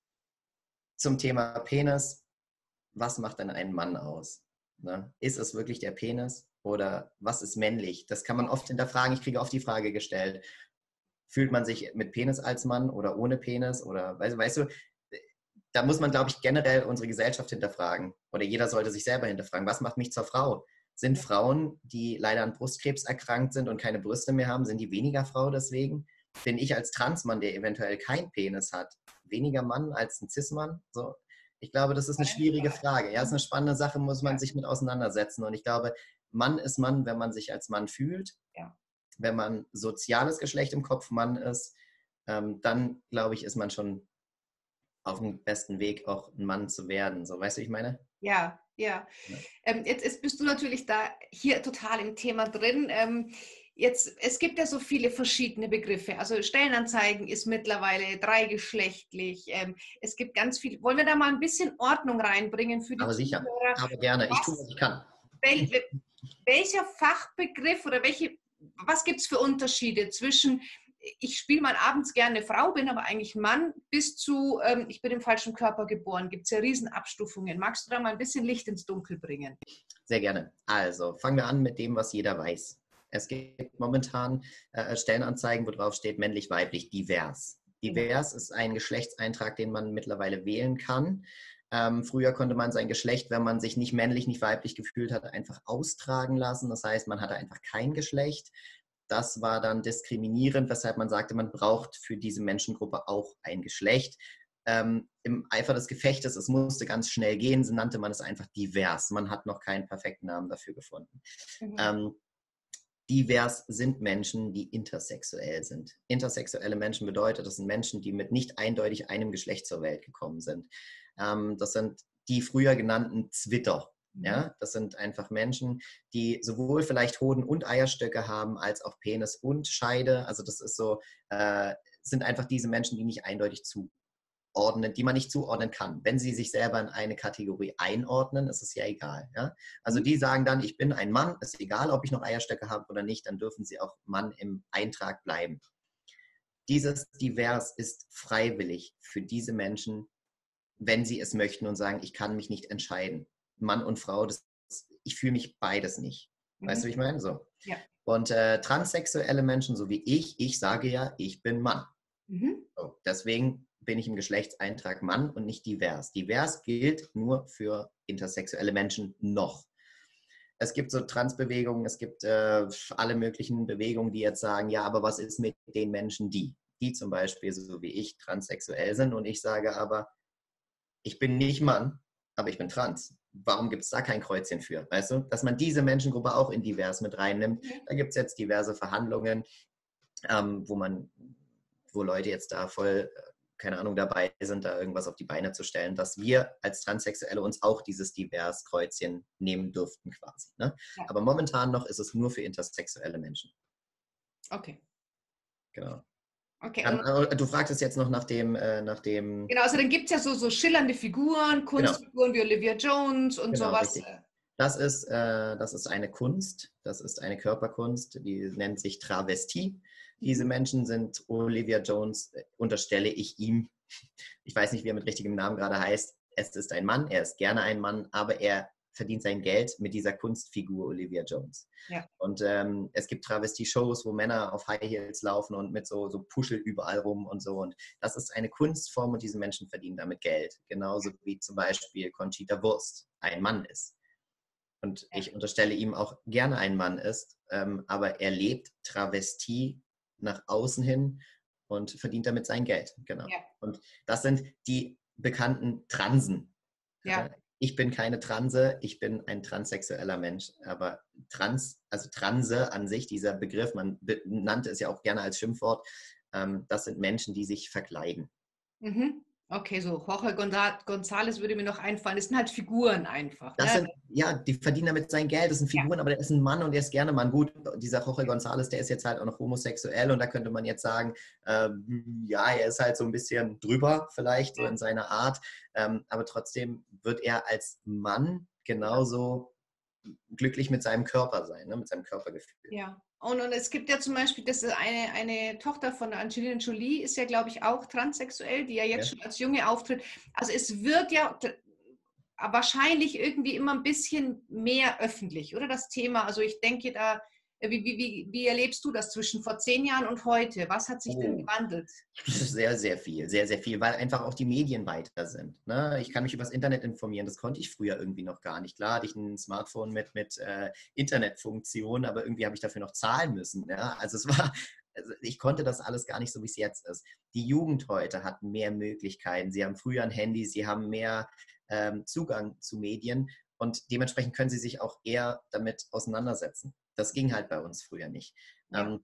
[SPEAKER 2] zum Thema Penis, was macht denn einen Mann aus? Ne? Ist es wirklich der Penis oder was ist männlich? Das kann man oft hinterfragen. Ich kriege oft die Frage gestellt, fühlt man sich mit Penis als Mann oder ohne Penis? Oder weißt, weißt du, da muss man, glaube ich, generell unsere Gesellschaft hinterfragen. Oder jeder sollte sich selber hinterfragen, was macht mich zur Frau? Sind Frauen, die leider an Brustkrebs erkrankt sind und keine Brüste mehr haben, sind die weniger Frau deswegen? Bin ich als Transmann, der eventuell keinen Penis hat, weniger Mann als ein Cis-Mann? So, ich glaube, das ist eine schwierige Frage. Ja, ist eine spannende Sache, muss man sich mit auseinandersetzen. Und ich glaube, Mann ist Mann, wenn man sich als Mann fühlt.
[SPEAKER 1] Ja.
[SPEAKER 2] Wenn man soziales Geschlecht im Kopf Mann ist, ähm, dann glaube ich, ist man schon auf dem besten Weg, auch ein Mann zu werden. So, weißt du, wie ich meine?
[SPEAKER 1] Ja, ja.
[SPEAKER 2] Ja.
[SPEAKER 1] Ähm, jetzt, jetzt bist du natürlich da hier total im Thema drin. Ähm, jetzt, es gibt ja so viele verschiedene Begriffe. Also Stellenanzeigen ist mittlerweile dreigeschlechtlich. Ähm, es gibt ganz viel. Wollen wir da mal ein bisschen Ordnung reinbringen für die
[SPEAKER 2] Aber sicher,
[SPEAKER 1] Zuhörer?
[SPEAKER 2] aber gerne. Ich tue,
[SPEAKER 1] Was,
[SPEAKER 2] was ich kann.
[SPEAKER 1] wel, welcher Fachbegriff oder welche, was gibt es für Unterschiede zwischen ich spiele mal abends gerne Frau, bin aber eigentlich Mann, bis zu ähm, ich bin im falschen Körper geboren. Gibt es ja Riesenabstufungen. Magst du da mal ein bisschen Licht ins Dunkel bringen?
[SPEAKER 2] Sehr gerne. Also, fangen wir an mit dem, was jeder weiß. Es gibt momentan äh, Stellenanzeigen, wo drauf steht männlich, weiblich, divers.
[SPEAKER 1] Genau.
[SPEAKER 2] Divers ist ein Geschlechtseintrag, den man mittlerweile wählen kann. Ähm, früher konnte man sein Geschlecht, wenn man sich nicht männlich, nicht weiblich gefühlt hatte, einfach austragen lassen. Das heißt, man hatte einfach kein Geschlecht. Das war dann diskriminierend, weshalb man sagte, man braucht für diese Menschengruppe auch ein Geschlecht. Ähm, Im Eifer des Gefechtes, es musste ganz schnell gehen, so nannte man es einfach divers. Man hat noch keinen perfekten Namen dafür gefunden.
[SPEAKER 1] Mhm.
[SPEAKER 2] Ähm, divers sind Menschen, die intersexuell sind. Intersexuelle Menschen bedeutet, das sind Menschen, die mit nicht eindeutig einem Geschlecht zur Welt gekommen sind. Ähm, das sind die früher genannten Zwitter. Ja, das sind einfach Menschen, die sowohl vielleicht Hoden und Eierstöcke haben, als auch Penis und Scheide. Also das ist so, äh, sind einfach diese Menschen, die nicht eindeutig zuordnen, die man nicht zuordnen kann. Wenn sie sich selber in eine Kategorie einordnen, ist es ja egal. Ja? Also die sagen dann, ich bin ein Mann, ist egal, ob ich noch Eierstöcke habe oder nicht, dann dürfen sie auch Mann im Eintrag bleiben. Dieses Divers ist freiwillig für diese Menschen, wenn sie es möchten und sagen, ich kann mich nicht entscheiden. Mann und Frau, das, ich fühle mich beides nicht. Weißt
[SPEAKER 1] Mhm.
[SPEAKER 2] du, wie ich meine? So.
[SPEAKER 1] Ja.
[SPEAKER 2] Und äh, transsexuelle Menschen, so wie ich, ich sage ja, ich bin Mann.
[SPEAKER 1] Mhm.
[SPEAKER 2] So. Deswegen bin ich im Geschlechtseintrag Mann und nicht divers. Divers gilt nur für intersexuelle Menschen noch. Es gibt so Transbewegungen, es gibt äh, alle möglichen Bewegungen, die jetzt sagen, ja, aber was ist mit den Menschen, die? Die zum Beispiel, so wie ich, transsexuell sind und ich sage aber, ich bin nicht Mann, aber ich bin trans. Warum gibt es da kein Kreuzchen für? Weißt du, dass man diese Menschengruppe auch in divers mit reinnimmt. Da gibt es jetzt diverse Verhandlungen, ähm, wo man, wo Leute jetzt da voll, keine Ahnung, dabei sind, da irgendwas auf die Beine zu stellen, dass wir als Transsexuelle uns auch dieses Divers-Kreuzchen nehmen dürften quasi. Ne?
[SPEAKER 1] Ja.
[SPEAKER 2] Aber momentan noch ist es nur für intersexuelle Menschen.
[SPEAKER 1] Okay.
[SPEAKER 2] Genau.
[SPEAKER 1] Okay.
[SPEAKER 2] Ähm,
[SPEAKER 1] Und
[SPEAKER 2] du fragtest jetzt noch nach dem, äh, nach dem
[SPEAKER 1] genau, also dann gibt es ja so, so schillernde Figuren,
[SPEAKER 2] genau.
[SPEAKER 1] Kunstfiguren wie Olivia Jones und
[SPEAKER 2] Genau,
[SPEAKER 1] sowas.
[SPEAKER 2] richtig. Das ist, äh, das ist eine Kunst, das ist eine Körperkunst, die nennt sich Travestie. Diese
[SPEAKER 1] Mhm.
[SPEAKER 2] Menschen sind Olivia Jones, äh, unterstelle ich ihm. Ich weiß nicht, wie er mit richtigem Namen gerade heißt. Es ist ein Mann, er ist gerne ein Mann, aber er verdient sein Geld mit dieser Kunstfigur Olivia Jones.
[SPEAKER 1] Ja.
[SPEAKER 2] Und ähm, es gibt Travestie-Shows, wo Männer auf High Heels laufen und mit so, so Puschel überall rum und so. Und das ist eine Kunstform und diese Menschen verdienen damit Geld. Genauso wie zum Beispiel Conchita Wurst ein Mann ist. Und
[SPEAKER 1] Ja.
[SPEAKER 2] ich unterstelle ihm auch gerne ein Mann ist, ähm, aber er lebt Travestie nach außen hin und verdient damit sein Geld. Genau. Ja. Und das sind die bekannten Transen.
[SPEAKER 1] Ja.
[SPEAKER 2] Ich bin keine Transe, ich bin ein transsexueller Mensch. Aber Trans, also Transe an sich, dieser Begriff, man nannte es ja auch gerne als Schimpfwort, ähm, das sind Menschen, die sich verkleiden.
[SPEAKER 1] Mhm. Okay, so Jorge González würde mir noch einfallen. Das sind halt Figuren einfach.
[SPEAKER 2] Das
[SPEAKER 1] Ne?
[SPEAKER 2] sind, ja, die verdienen damit sein Geld, das sind Figuren, ja. Aber der ist ein Mann und der ist gerne Mann. Gut, dieser Jorge González, der ist jetzt halt auch noch homosexuell und da könnte man jetzt sagen, ähm, ja, er ist halt so ein bisschen drüber vielleicht, so in seiner Art, ähm, aber trotzdem wird er als Mann genauso glücklich mit seinem Körper sein, ne? Mit seinem Körpergefühl.
[SPEAKER 1] Ja, und, und es gibt ja zum Beispiel, das ist eine, eine Tochter von Angelina Jolie, ist ja, glaube ich, auch transsexuell, die ja jetzt ja. schon als Junge auftritt. Also es wird ja wahrscheinlich irgendwie immer ein bisschen mehr öffentlich, oder das Thema? Also ich denke da, wie, wie, wie, wie erlebst du das zwischen vor zehn Jahren und heute? Was hat sich oh. denn gewandelt?
[SPEAKER 2] Sehr, sehr viel, sehr, sehr viel, weil einfach auch die Medien weiter sind. Ne? Ich kann mich übers Internet informieren, das konnte ich früher irgendwie noch gar nicht. Klar hatte ich ein Smartphone mit, mit äh, Internetfunktion, aber irgendwie habe ich dafür noch zahlen müssen. Ja? Also es war, also ich konnte das alles gar nicht so, wie es jetzt ist. Die Jugend heute hat mehr Möglichkeiten. Sie haben früher ein Handy, sie haben mehr ähm, Zugang zu Medien und dementsprechend können sie sich auch eher damit auseinandersetzen. Das ging halt bei uns früher nicht. Ja. Ähm,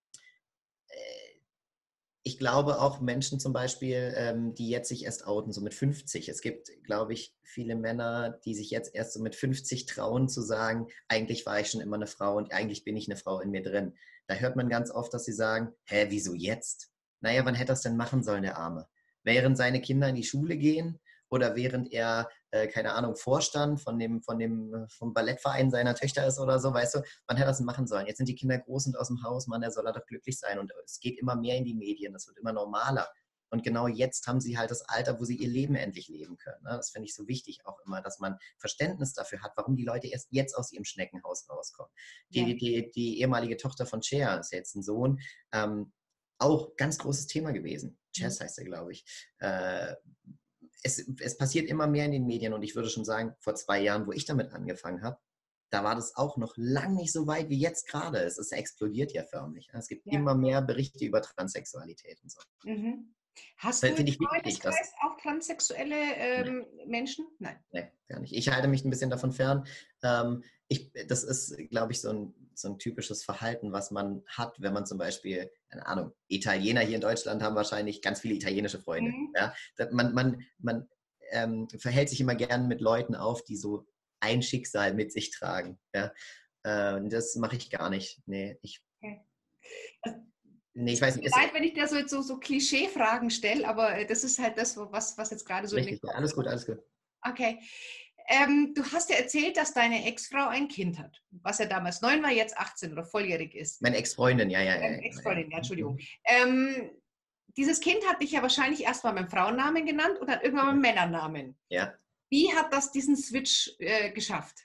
[SPEAKER 2] äh, ich glaube auch Menschen zum Beispiel, ähm, die jetzt sich erst outen, so mit fünfzig. Es gibt, glaube ich, viele Männer, die sich jetzt erst so mit fünfzig trauen zu sagen, eigentlich war ich schon immer eine Frau und eigentlich bin ich eine Frau in mir drin. Da hört man ganz oft, dass sie sagen, hä, wieso jetzt? Naja, wann hätte er es denn machen sollen, der Arme? Während seine Kinder in die Schule gehen oder während er, äh, keine Ahnung, Vorstand von dem, von dem, vom Ballettverein seiner Töchter ist oder so, weißt du, wann hätte er das machen sollen? Jetzt sind die Kinder groß und aus dem Haus, Mann, er soll er doch glücklich sein und es geht immer mehr in die Medien, es wird immer normaler. Und genau jetzt haben sie halt das Alter, wo sie ihr Leben endlich leben können. Ne? Das finde ich so wichtig auch immer, dass man Verständnis dafür hat, warum die Leute erst jetzt aus ihrem Schneckenhaus rauskommen. Die, ja. die, die ehemalige Tochter von Cher ist jetzt ein Sohn, ähm, auch ganz großes Thema gewesen. Chess heißt er, glaube ich. Äh, Es, es passiert immer mehr in den Medien und ich würde schon sagen, vor zwei Jahren, wo ich damit angefangen habe, da war das auch noch lang nicht so weit wie jetzt gerade. Es ist, explodiert ja förmlich. Es gibt ja. immer mehr Berichte über Transsexualität und so.
[SPEAKER 1] Mhm. Hast das du im Freundeskreis auch transsexuelle ähm, Menschen? Nein.
[SPEAKER 2] Nein, gar nicht. Ich halte mich ein bisschen davon fern. Ähm, ich, das ist, glaube ich, so ein, so ein typisches Verhalten, was man hat, wenn man zum Beispiel, keine Ahnung, Italiener hier in Deutschland haben wahrscheinlich ganz viele italienische Freunde. Mhm. Ja? Man, man, man ähm, verhält sich immer gern mit Leuten auf, die so ein Schicksal mit sich tragen. Ja? Äh, das mache ich gar nicht. Nee, ich... Okay.
[SPEAKER 1] Also, Nee, ich weiß nicht. Es tut mir leid, wenn ich da so, so, so Klischee-Fragen stelle, aber das ist halt das, was, was jetzt gerade so...
[SPEAKER 2] Richtig, ja, alles gut, alles gut.
[SPEAKER 1] Okay. Ähm, du hast ja erzählt, dass deine Ex-Frau ein Kind hat, was ja damals neun war, jetzt achtzehn oder volljährig ist.
[SPEAKER 2] Meine Ex-Freundin, ja, ja, ja.
[SPEAKER 1] Ähm, Ex-Freundin, ja, Entschuldigung. Ähm, dieses Kind hat dich ja wahrscheinlich erstmal beim Frauennamen genannt und dann irgendwann beim Männernamen.
[SPEAKER 2] Ja.
[SPEAKER 1] Wie hat das diesen Switch äh, geschafft?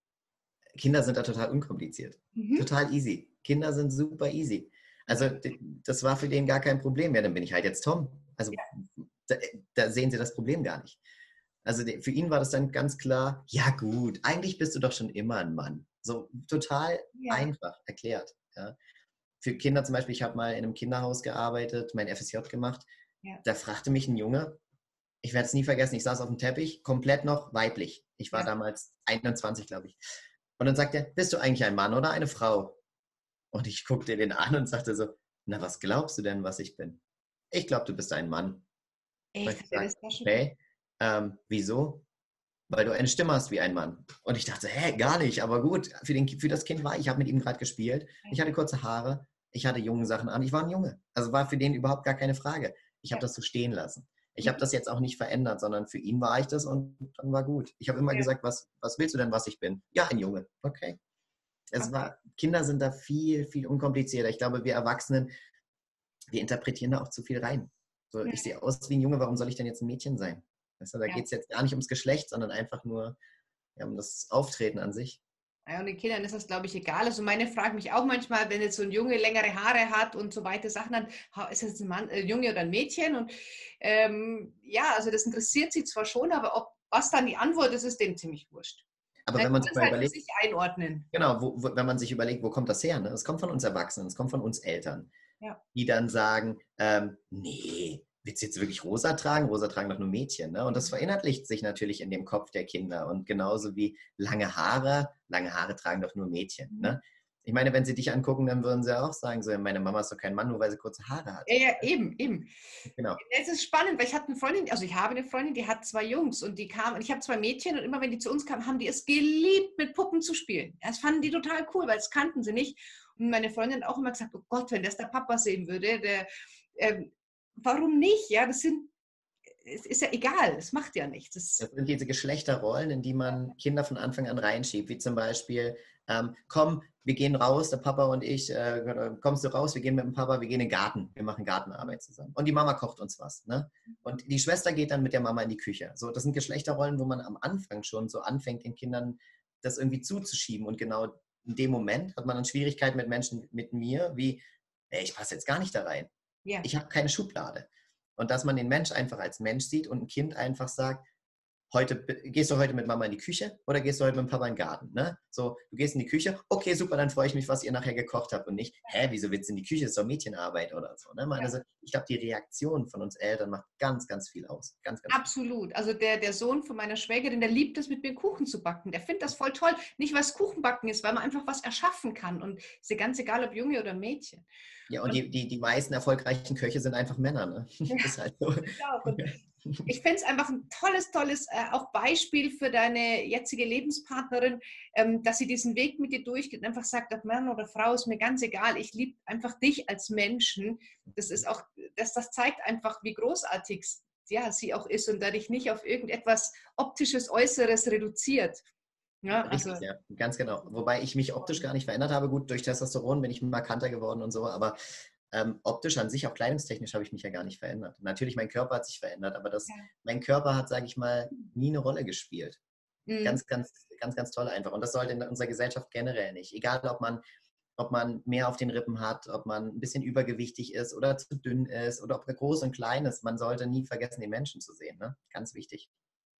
[SPEAKER 2] Kinder sind da total unkompliziert. Mhm. Total easy. Kinder sind super easy. Also das war für den gar kein Problem mehr. Dann bin ich halt jetzt Tom. Also ja. da, da sehen sie das Problem gar nicht. Also für ihn war das dann ganz klar, ja gut, eigentlich bist du doch schon immer ein Mann. So total ja. einfach erklärt. Ja. Für Kinder zum Beispiel, ich habe mal in einem Kinderhaus gearbeitet, mein F S J gemacht. Ja. Da fragte mich ein Junge, ich werde es nie vergessen, ich saß auf dem Teppich, komplett noch weiblich. Ich war ja. damals einundzwanzig, glaube ich. Und dann sagt er, bist du eigentlich ein Mann oder eine Frau? Und ich guckte den an und sagte so, na, was glaubst du denn, was ich bin? Ich glaube, du bist ein Mann.
[SPEAKER 1] Echt?
[SPEAKER 2] Ich sag, okay, ähm, wieso? Weil du eine Stimme hast wie ein Mann. Und ich dachte, hä, gar nicht, aber gut, für, den, für das Kind war ich, habe mit ihm gerade gespielt. Ich hatte kurze Haare, ich hatte junge Sachen an, ich war ein Junge. Also war für den überhaupt gar keine Frage. Ich habe das so stehen lassen. Ich habe das jetzt auch nicht verändert, sondern für ihn war ich das und dann war gut. Ich habe immer ja. gesagt, was, was willst du denn, was ich bin? Ja, ein Junge. Okay. Es okay. war, Kinder sind da viel, viel unkomplizierter. Ich glaube, wir Erwachsenen, wir interpretieren da auch zu viel rein. So, ja. Ich sehe aus wie ein Junge, warum soll ich denn jetzt ein Mädchen sein? Weißt du, da ja. geht es jetzt gar nicht ums Geschlecht, sondern einfach nur ja, um das Auftreten an sich.
[SPEAKER 1] Ja, und den Kindern ist das, glaube ich, egal. Also meine fragt mich auch manchmal, wenn jetzt so ein Junge längere Haare hat und so weiter Sachen, dann ist das ein Mann, ein Junge oder ein Mädchen? Und ähm, ja, also das interessiert sie zwar schon, aber ob was dann die Antwort ist, ist denen ziemlich wurscht.
[SPEAKER 2] Aber wenn man sich mal
[SPEAKER 1] halt
[SPEAKER 2] überlegt,
[SPEAKER 1] sich einordnen.
[SPEAKER 2] Genau, wo, wo, wenn man sich überlegt, wo kommt das her? Ne? Es kommt von uns Erwachsenen, es kommt von uns Eltern.
[SPEAKER 1] Ja.
[SPEAKER 2] die dann sagen, ähm, nee, willst du jetzt wirklich rosa tragen? Rosa tragen doch nur Mädchen. Ne? Und das verinnerlicht sich natürlich in dem Kopf der Kinder. Und genauso wie lange Haare, lange Haare tragen doch nur Mädchen.
[SPEAKER 1] Mhm.
[SPEAKER 2] Ne? Ich meine, wenn sie dich angucken, dann würden sie auch sagen, so, meine Mama ist doch kein Mann, nur weil sie kurze Haare hat.
[SPEAKER 1] Ja, ja, eben, eben.
[SPEAKER 2] Genau.
[SPEAKER 1] Es ist spannend, weil ich hatte eine Freundin, also ich habe eine Freundin, die hat zwei Jungs und die kamen, und ich habe zwei Mädchen und immer wenn die zu uns kamen, haben die es geliebt, mit Puppen zu spielen. Das fanden die total cool, weil das kannten sie nicht. Und meine Freundin hat auch immer gesagt, oh Gott, wenn das der Papa sehen würde, der, ähm, warum nicht? Ja, das sind, es ist ja egal, es macht ja nichts. Das,
[SPEAKER 2] Das sind diese Geschlechterrollen, in die man Kinder von Anfang an reinschiebt, wie zum Beispiel, ähm, komm, wir gehen raus, der Papa und ich, äh, kommst du raus, wir gehen mit dem Papa, wir gehen in den Garten, wir machen Gartenarbeit zusammen. Und die Mama kocht uns was. Ne? Und die Schwester geht dann mit der Mama in die Küche. So, das sind Geschlechterrollen, wo man am Anfang schon so anfängt, den Kindern das irgendwie zuzuschieben. Und genau in dem Moment hat man dann Schwierigkeiten mit Menschen, mit mir, wie, ey, ich passe jetzt gar nicht da rein.
[SPEAKER 1] ja.
[SPEAKER 2] Ich habe keine Schublade. Und dass man den Mensch einfach als Mensch sieht und ein Kind einfach sagt, heute, gehst du heute mit Mama in die Küche oder gehst du heute mit Papa in den Garten? Ne? So, du gehst in die Küche, okay, super, dann freue ich mich, was ihr nachher gekocht habt und nicht, hä, wieso willst du in die Küche? Das ist doch Mädchenarbeit oder so. Ne? Also, ich glaube, die Reaktion von uns Eltern macht ganz, ganz viel aus. Ganz, ganz
[SPEAKER 1] Absolut. Also der, der Sohn von meiner Schwägerin, der liebt es, mit mir Kuchen zu backen. Der findet das voll toll. Nicht, was Kuchenbacken ist, weil man einfach was erschaffen kann. Und ist ja ganz egal, ob Junge oder Mädchen.
[SPEAKER 2] Ja, und die, die, die meisten erfolgreichen Köche sind einfach Männer. Ne?
[SPEAKER 1] Ja,
[SPEAKER 2] das ist halt so.
[SPEAKER 1] ich auch. Und ich finde es einfach ein tolles, tolles äh, auch Beispiel für deine jetzige Lebenspartnerin, ähm, dass sie diesen Weg mit dir durchgeht und einfach sagt, ob Mann oder Frau ist mir ganz egal. Ich liebe einfach dich als Menschen. Das ist auch, das, das zeigt einfach, wie großartig ja, sie auch ist und dadurch nicht auf irgendetwas Optisches, Äußeres reduziert. Ja, also,
[SPEAKER 2] Richtig, ja, ganz genau. Wobei ich mich optisch gar nicht verändert habe. Gut, durch Testosteron bin ich markanter geworden und so, aber ähm, optisch an sich, auch kleidungstechnisch, habe ich mich ja gar nicht verändert. Natürlich, mein Körper hat sich verändert, aber das,
[SPEAKER 1] ja.
[SPEAKER 2] mein Körper hat, sage ich mal, nie eine Rolle gespielt.
[SPEAKER 1] Mhm.
[SPEAKER 2] Ganz, ganz, ganz, ganz toll einfach. Und das sollte in unserer Gesellschaft generell nicht. Egal, ob man, ob man mehr auf den Rippen hat, ob man ein bisschen übergewichtig ist oder zu dünn ist oder ob er groß und klein ist. Man sollte nie vergessen, den Menschen zu sehen. Ne? Ganz wichtig.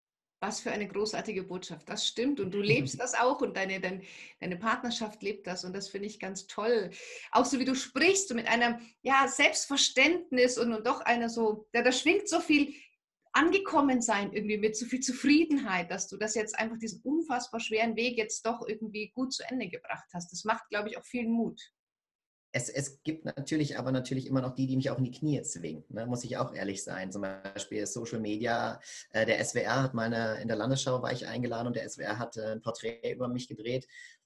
[SPEAKER 1] Was für eine großartige Botschaft. Das stimmt. Und du lebst das auch und deine, deine, deine Partnerschaft lebt das. Und das finde ich ganz toll. Auch so wie du sprichst, so mit einem ja, Selbstverständnis und, und doch einer so, da, da schwingt so viel Angekommensein irgendwie mit, so viel Zufriedenheit, dass du das jetzt einfach diesen unfassbar schweren Weg jetzt doch irgendwie gut zu Ende gebracht hast. Das macht, glaube ich, auch viel Mut.
[SPEAKER 2] Es, es gibt natürlich aber natürlich immer noch die, die mich auch in die Knie zwingen, ne? Muss ich auch ehrlich sein. Zum Beispiel Social Media, äh, der S W R hat meine, in der Landesschau war ich eingeladen und der S W R hat äh, ein Porträt über mich gedreht.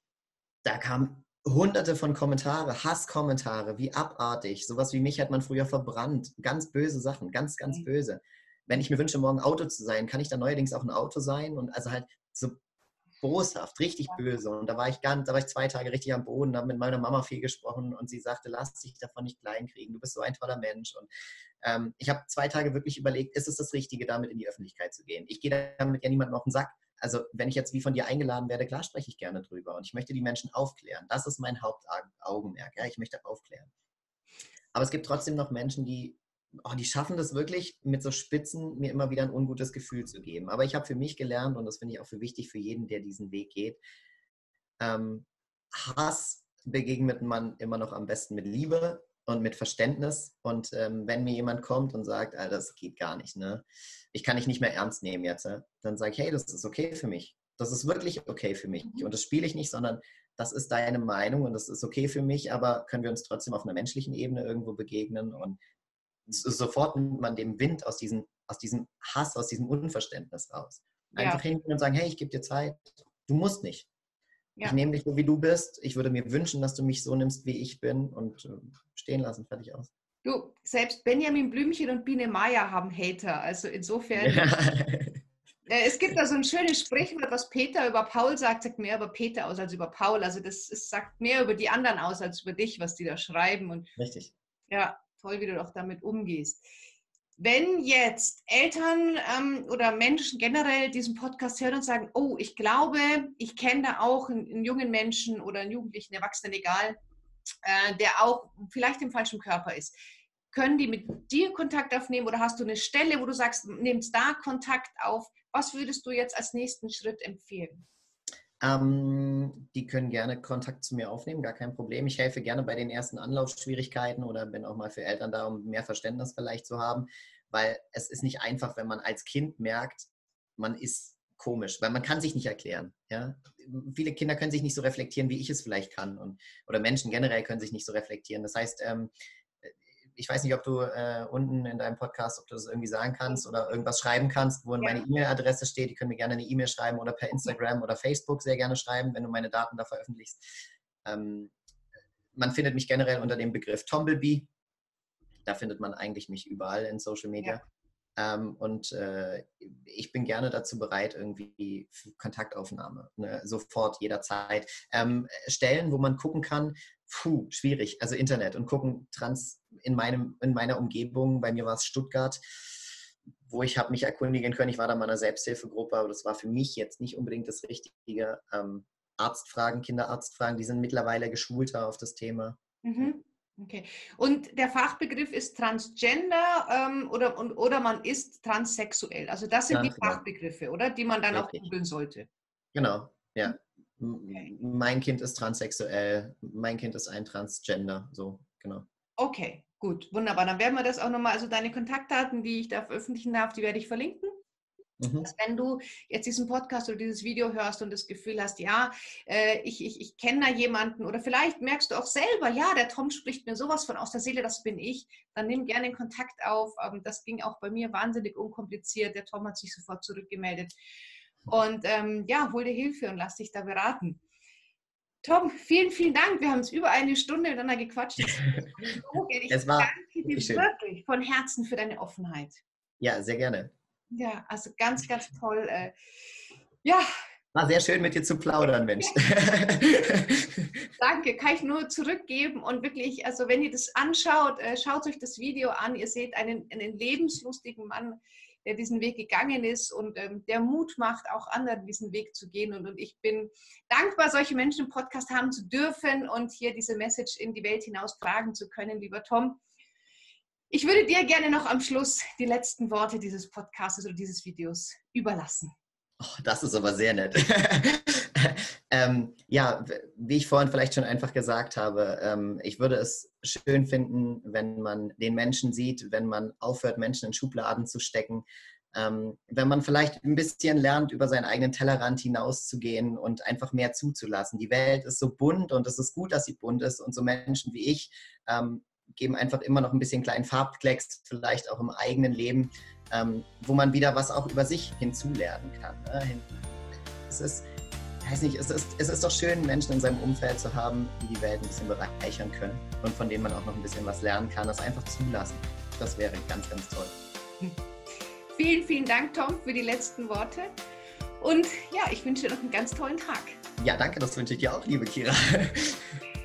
[SPEAKER 2] Da kamen hunderte von Kommentare, Hasskommentare, wie abartig, sowas wie mich hat man früher verbrannt, ganz böse Sachen, ganz, ganz böse. Wenn ich mir wünsche, morgen Auto zu sein, kann ich dann neuerdings auch ein Auto sein und also halt so boshaft, richtig böse. Und da war ich ganz, da war ich zwei Tage richtig am Boden, habe mit meiner Mama viel gesprochen und sie sagte, lass dich davon nicht kleinkriegen, du bist so ein toller Mensch. Und ähm, ich habe zwei Tage wirklich überlegt, ist es das Richtige, damit in die Öffentlichkeit zu gehen? Ich gehe damit ja niemandem auf den Sack. Also wenn ich jetzt wie von dir eingeladen werde, klar spreche ich gerne drüber. Und ich möchte die Menschen aufklären. Das ist mein Hauptaugenmerk. Ja? Ich möchte aufklären. Aber es gibt trotzdem noch Menschen, die Oh, die schaffen das wirklich, mit so Spitzen mir immer wieder ein ungutes Gefühl zu geben. Aber ich habe für mich gelernt, und das finde ich auch für wichtig für jeden, der diesen Weg geht, ähm, Hass begegnet man immer noch am besten mit Liebe und mit Verständnis. Und ähm, wenn mir jemand kommt und sagt, Alter, das geht gar nicht, ne? Ich kann dich nicht mehr ernst nehmen jetzt, ne? Dann sage ich, hey, das ist okay für mich. Das ist wirklich okay für mich. Und das spiele ich nicht, sondern das ist deine Meinung und das ist okay für mich, aber können wir uns trotzdem auf einer menschlichen Ebene irgendwo begegnen und sofort nimmt man den Wind aus diesem, aus diesem Hass, aus diesem Unverständnis raus. Einfach
[SPEAKER 1] Ja.
[SPEAKER 2] hingehen und sagen, hey, ich gebe dir Zeit, du musst nicht.
[SPEAKER 1] Ja.
[SPEAKER 2] Ich nehme dich so, wie du bist. Ich würde mir wünschen, dass du mich so nimmst, wie ich bin und äh, stehen lassen, fertig aus.
[SPEAKER 1] Du, selbst Benjamin Blümchen und Biene Maya haben Hater. Also insofern,
[SPEAKER 2] Ja.
[SPEAKER 1] äh, es gibt da so ein schönes Sprichwort, was Peter über Paul sagt, sagt mehr über Peter aus als über Paul. Also das, das sagt mehr über die anderen aus als über dich, was die da schreiben. Und
[SPEAKER 2] Richtig.
[SPEAKER 1] ja, toll, wie du doch damit umgehst. Wenn jetzt Eltern ähm, oder Menschen generell diesen Podcast hören und sagen, oh, ich glaube, ich kenne da auch einen, einen jungen Menschen oder einen Jugendlichen, Erwachsenen, egal, äh, der auch vielleicht im falschen Körper ist. Können die mit dir Kontakt aufnehmen oder hast du eine Stelle, wo du sagst, nehmt da Kontakt auf? Was würdest du jetzt als nächsten Schritt empfehlen?
[SPEAKER 2] Ähm, die können gerne Kontakt zu mir aufnehmen, gar kein Problem. Ich helfe gerne bei den ersten Anlaufschwierigkeiten oder bin auch mal für Eltern da, um mehr Verständnis vielleicht zu haben, weil es ist nicht einfach, wenn man als Kind merkt, man ist komisch, weil man kann sich nicht erklären. Ja? Viele Kinder können sich nicht so reflektieren, wie ich es vielleicht kann und, oder Menschen generell können sich nicht so reflektieren. Das heißt, ähm, ich weiß nicht, ob du äh, unten in deinem Podcast, ob du das irgendwie sagen kannst oder irgendwas schreiben kannst, wo
[SPEAKER 1] Ja.
[SPEAKER 2] meine E-Mail-Adresse steht. Die können mir gerne eine E-Mail schreiben oder per Instagram oder Facebook sehr gerne schreiben, wenn du meine Daten da veröffentlichst. Ähm, man findet mich generell unter dem Begriff Tomblebee. Da findet man eigentlich mich überall in Social Media. Ja. Ähm, und äh, ich bin gerne dazu bereit, irgendwie für Kontaktaufnahme, ne? Sofort, jederzeit. Ähm, Stellen, wo man gucken kann, puh, schwierig, also Internet und gucken, trans in, meinem, in meiner Umgebung, bei mir war es Stuttgart, wo ich habe mich erkundigen können, ich war da mal in einer Selbsthilfegruppe, aber das war für mich jetzt nicht unbedingt das Richtige. Ähm, Arztfragen, Kinderarztfragen, die sind mittlerweile geschulter auf das Thema.
[SPEAKER 1] Mhm. Okay. Und der Fachbegriff ist Transgender ähm, oder, und, oder man ist transsexuell. Also das sind ja, die genau. Fachbegriffe, oder? Die man dann Richtig. Auch googeln sollte.
[SPEAKER 2] Genau, ja. Okay. Mein Kind ist transsexuell, mein Kind ist ein Transgender, so, genau.
[SPEAKER 1] Okay, gut, wunderbar. Dann werden wir das auch nochmal, also deine Kontaktdaten, die ich da veröffentlichen darf, die werde ich verlinken. Mhm. Dass wenn du jetzt diesen Podcast oder dieses Video hörst und das Gefühl hast, ja, äh, ich, ich, ich kenne da jemanden oder vielleicht merkst du auch selber, ja, der Tom spricht mir sowas von aus der Seele, das bin ich, dann nimm gerne Kontakt auf. Ähm, das ging auch bei mir wahnsinnig unkompliziert. Der Tom hat sich sofort zurückgemeldet. Und ähm, ja, hol dir Hilfe und lass dich da beraten. Tom, vielen, vielen Dank. Wir haben uns über eine Stunde miteinander gequatscht. Ich
[SPEAKER 2] es war
[SPEAKER 1] danke dir
[SPEAKER 2] schön.
[SPEAKER 1] wirklich von Herzen für deine Offenheit.
[SPEAKER 2] Ja, sehr gerne.
[SPEAKER 1] Ja, also ganz, ganz toll. Äh, ja.
[SPEAKER 2] War sehr schön, mit dir zu plaudern, Mensch.
[SPEAKER 1] Danke, kann ich nur zurückgeben. Und wirklich, also wenn ihr das anschaut, äh, schaut euch das Video an. Ihr seht einen, einen lebenslustigen Mann, der diesen Weg gegangen ist und ähm, der Mut macht, auch anderen diesen Weg zu gehen. Und, und ich bin dankbar, solche Menschen im Podcast haben zu dürfen und hier diese Message in die Welt hinaus tragen zu können, lieber Tom. Ich würde dir gerne noch am Schluss die letzten Worte dieses Podcasts oder dieses Videos überlassen.
[SPEAKER 2] Oh, das ist aber sehr nett. ähm, ja, wie ich vorhin vielleicht schon einfach gesagt habe, ähm, ich würde es schön finden, wenn man den Menschen sieht, wenn man aufhört, Menschen in Schubladen zu stecken, ähm, wenn man vielleicht ein bisschen lernt, über seinen eigenen Tellerrand hinauszugehen und einfach mehr zuzulassen. Die Welt ist so bunt und es ist gut, dass sie bunt ist und so Menschen wie ich ähm, geben einfach immer noch ein bisschen kleinen Farbklecks, vielleicht auch im eigenen Leben, ähm, wo man wieder was auch über sich hinzulernen kann. Ne? Es ist, weiß nicht, es ist, es ist doch schön, Menschen in seinem Umfeld zu haben, die die Welt ein bisschen bereichern können und von denen man auch noch ein bisschen was lernen kann, das einfach zulassen. Das wäre ganz, ganz toll.
[SPEAKER 1] Vielen, vielen Dank, Tom, für die letzten Worte. Und ja, ich wünsche dir noch einen ganz tollen Tag.
[SPEAKER 2] Ja, danke, das wünsche ich dir auch, liebe Kira.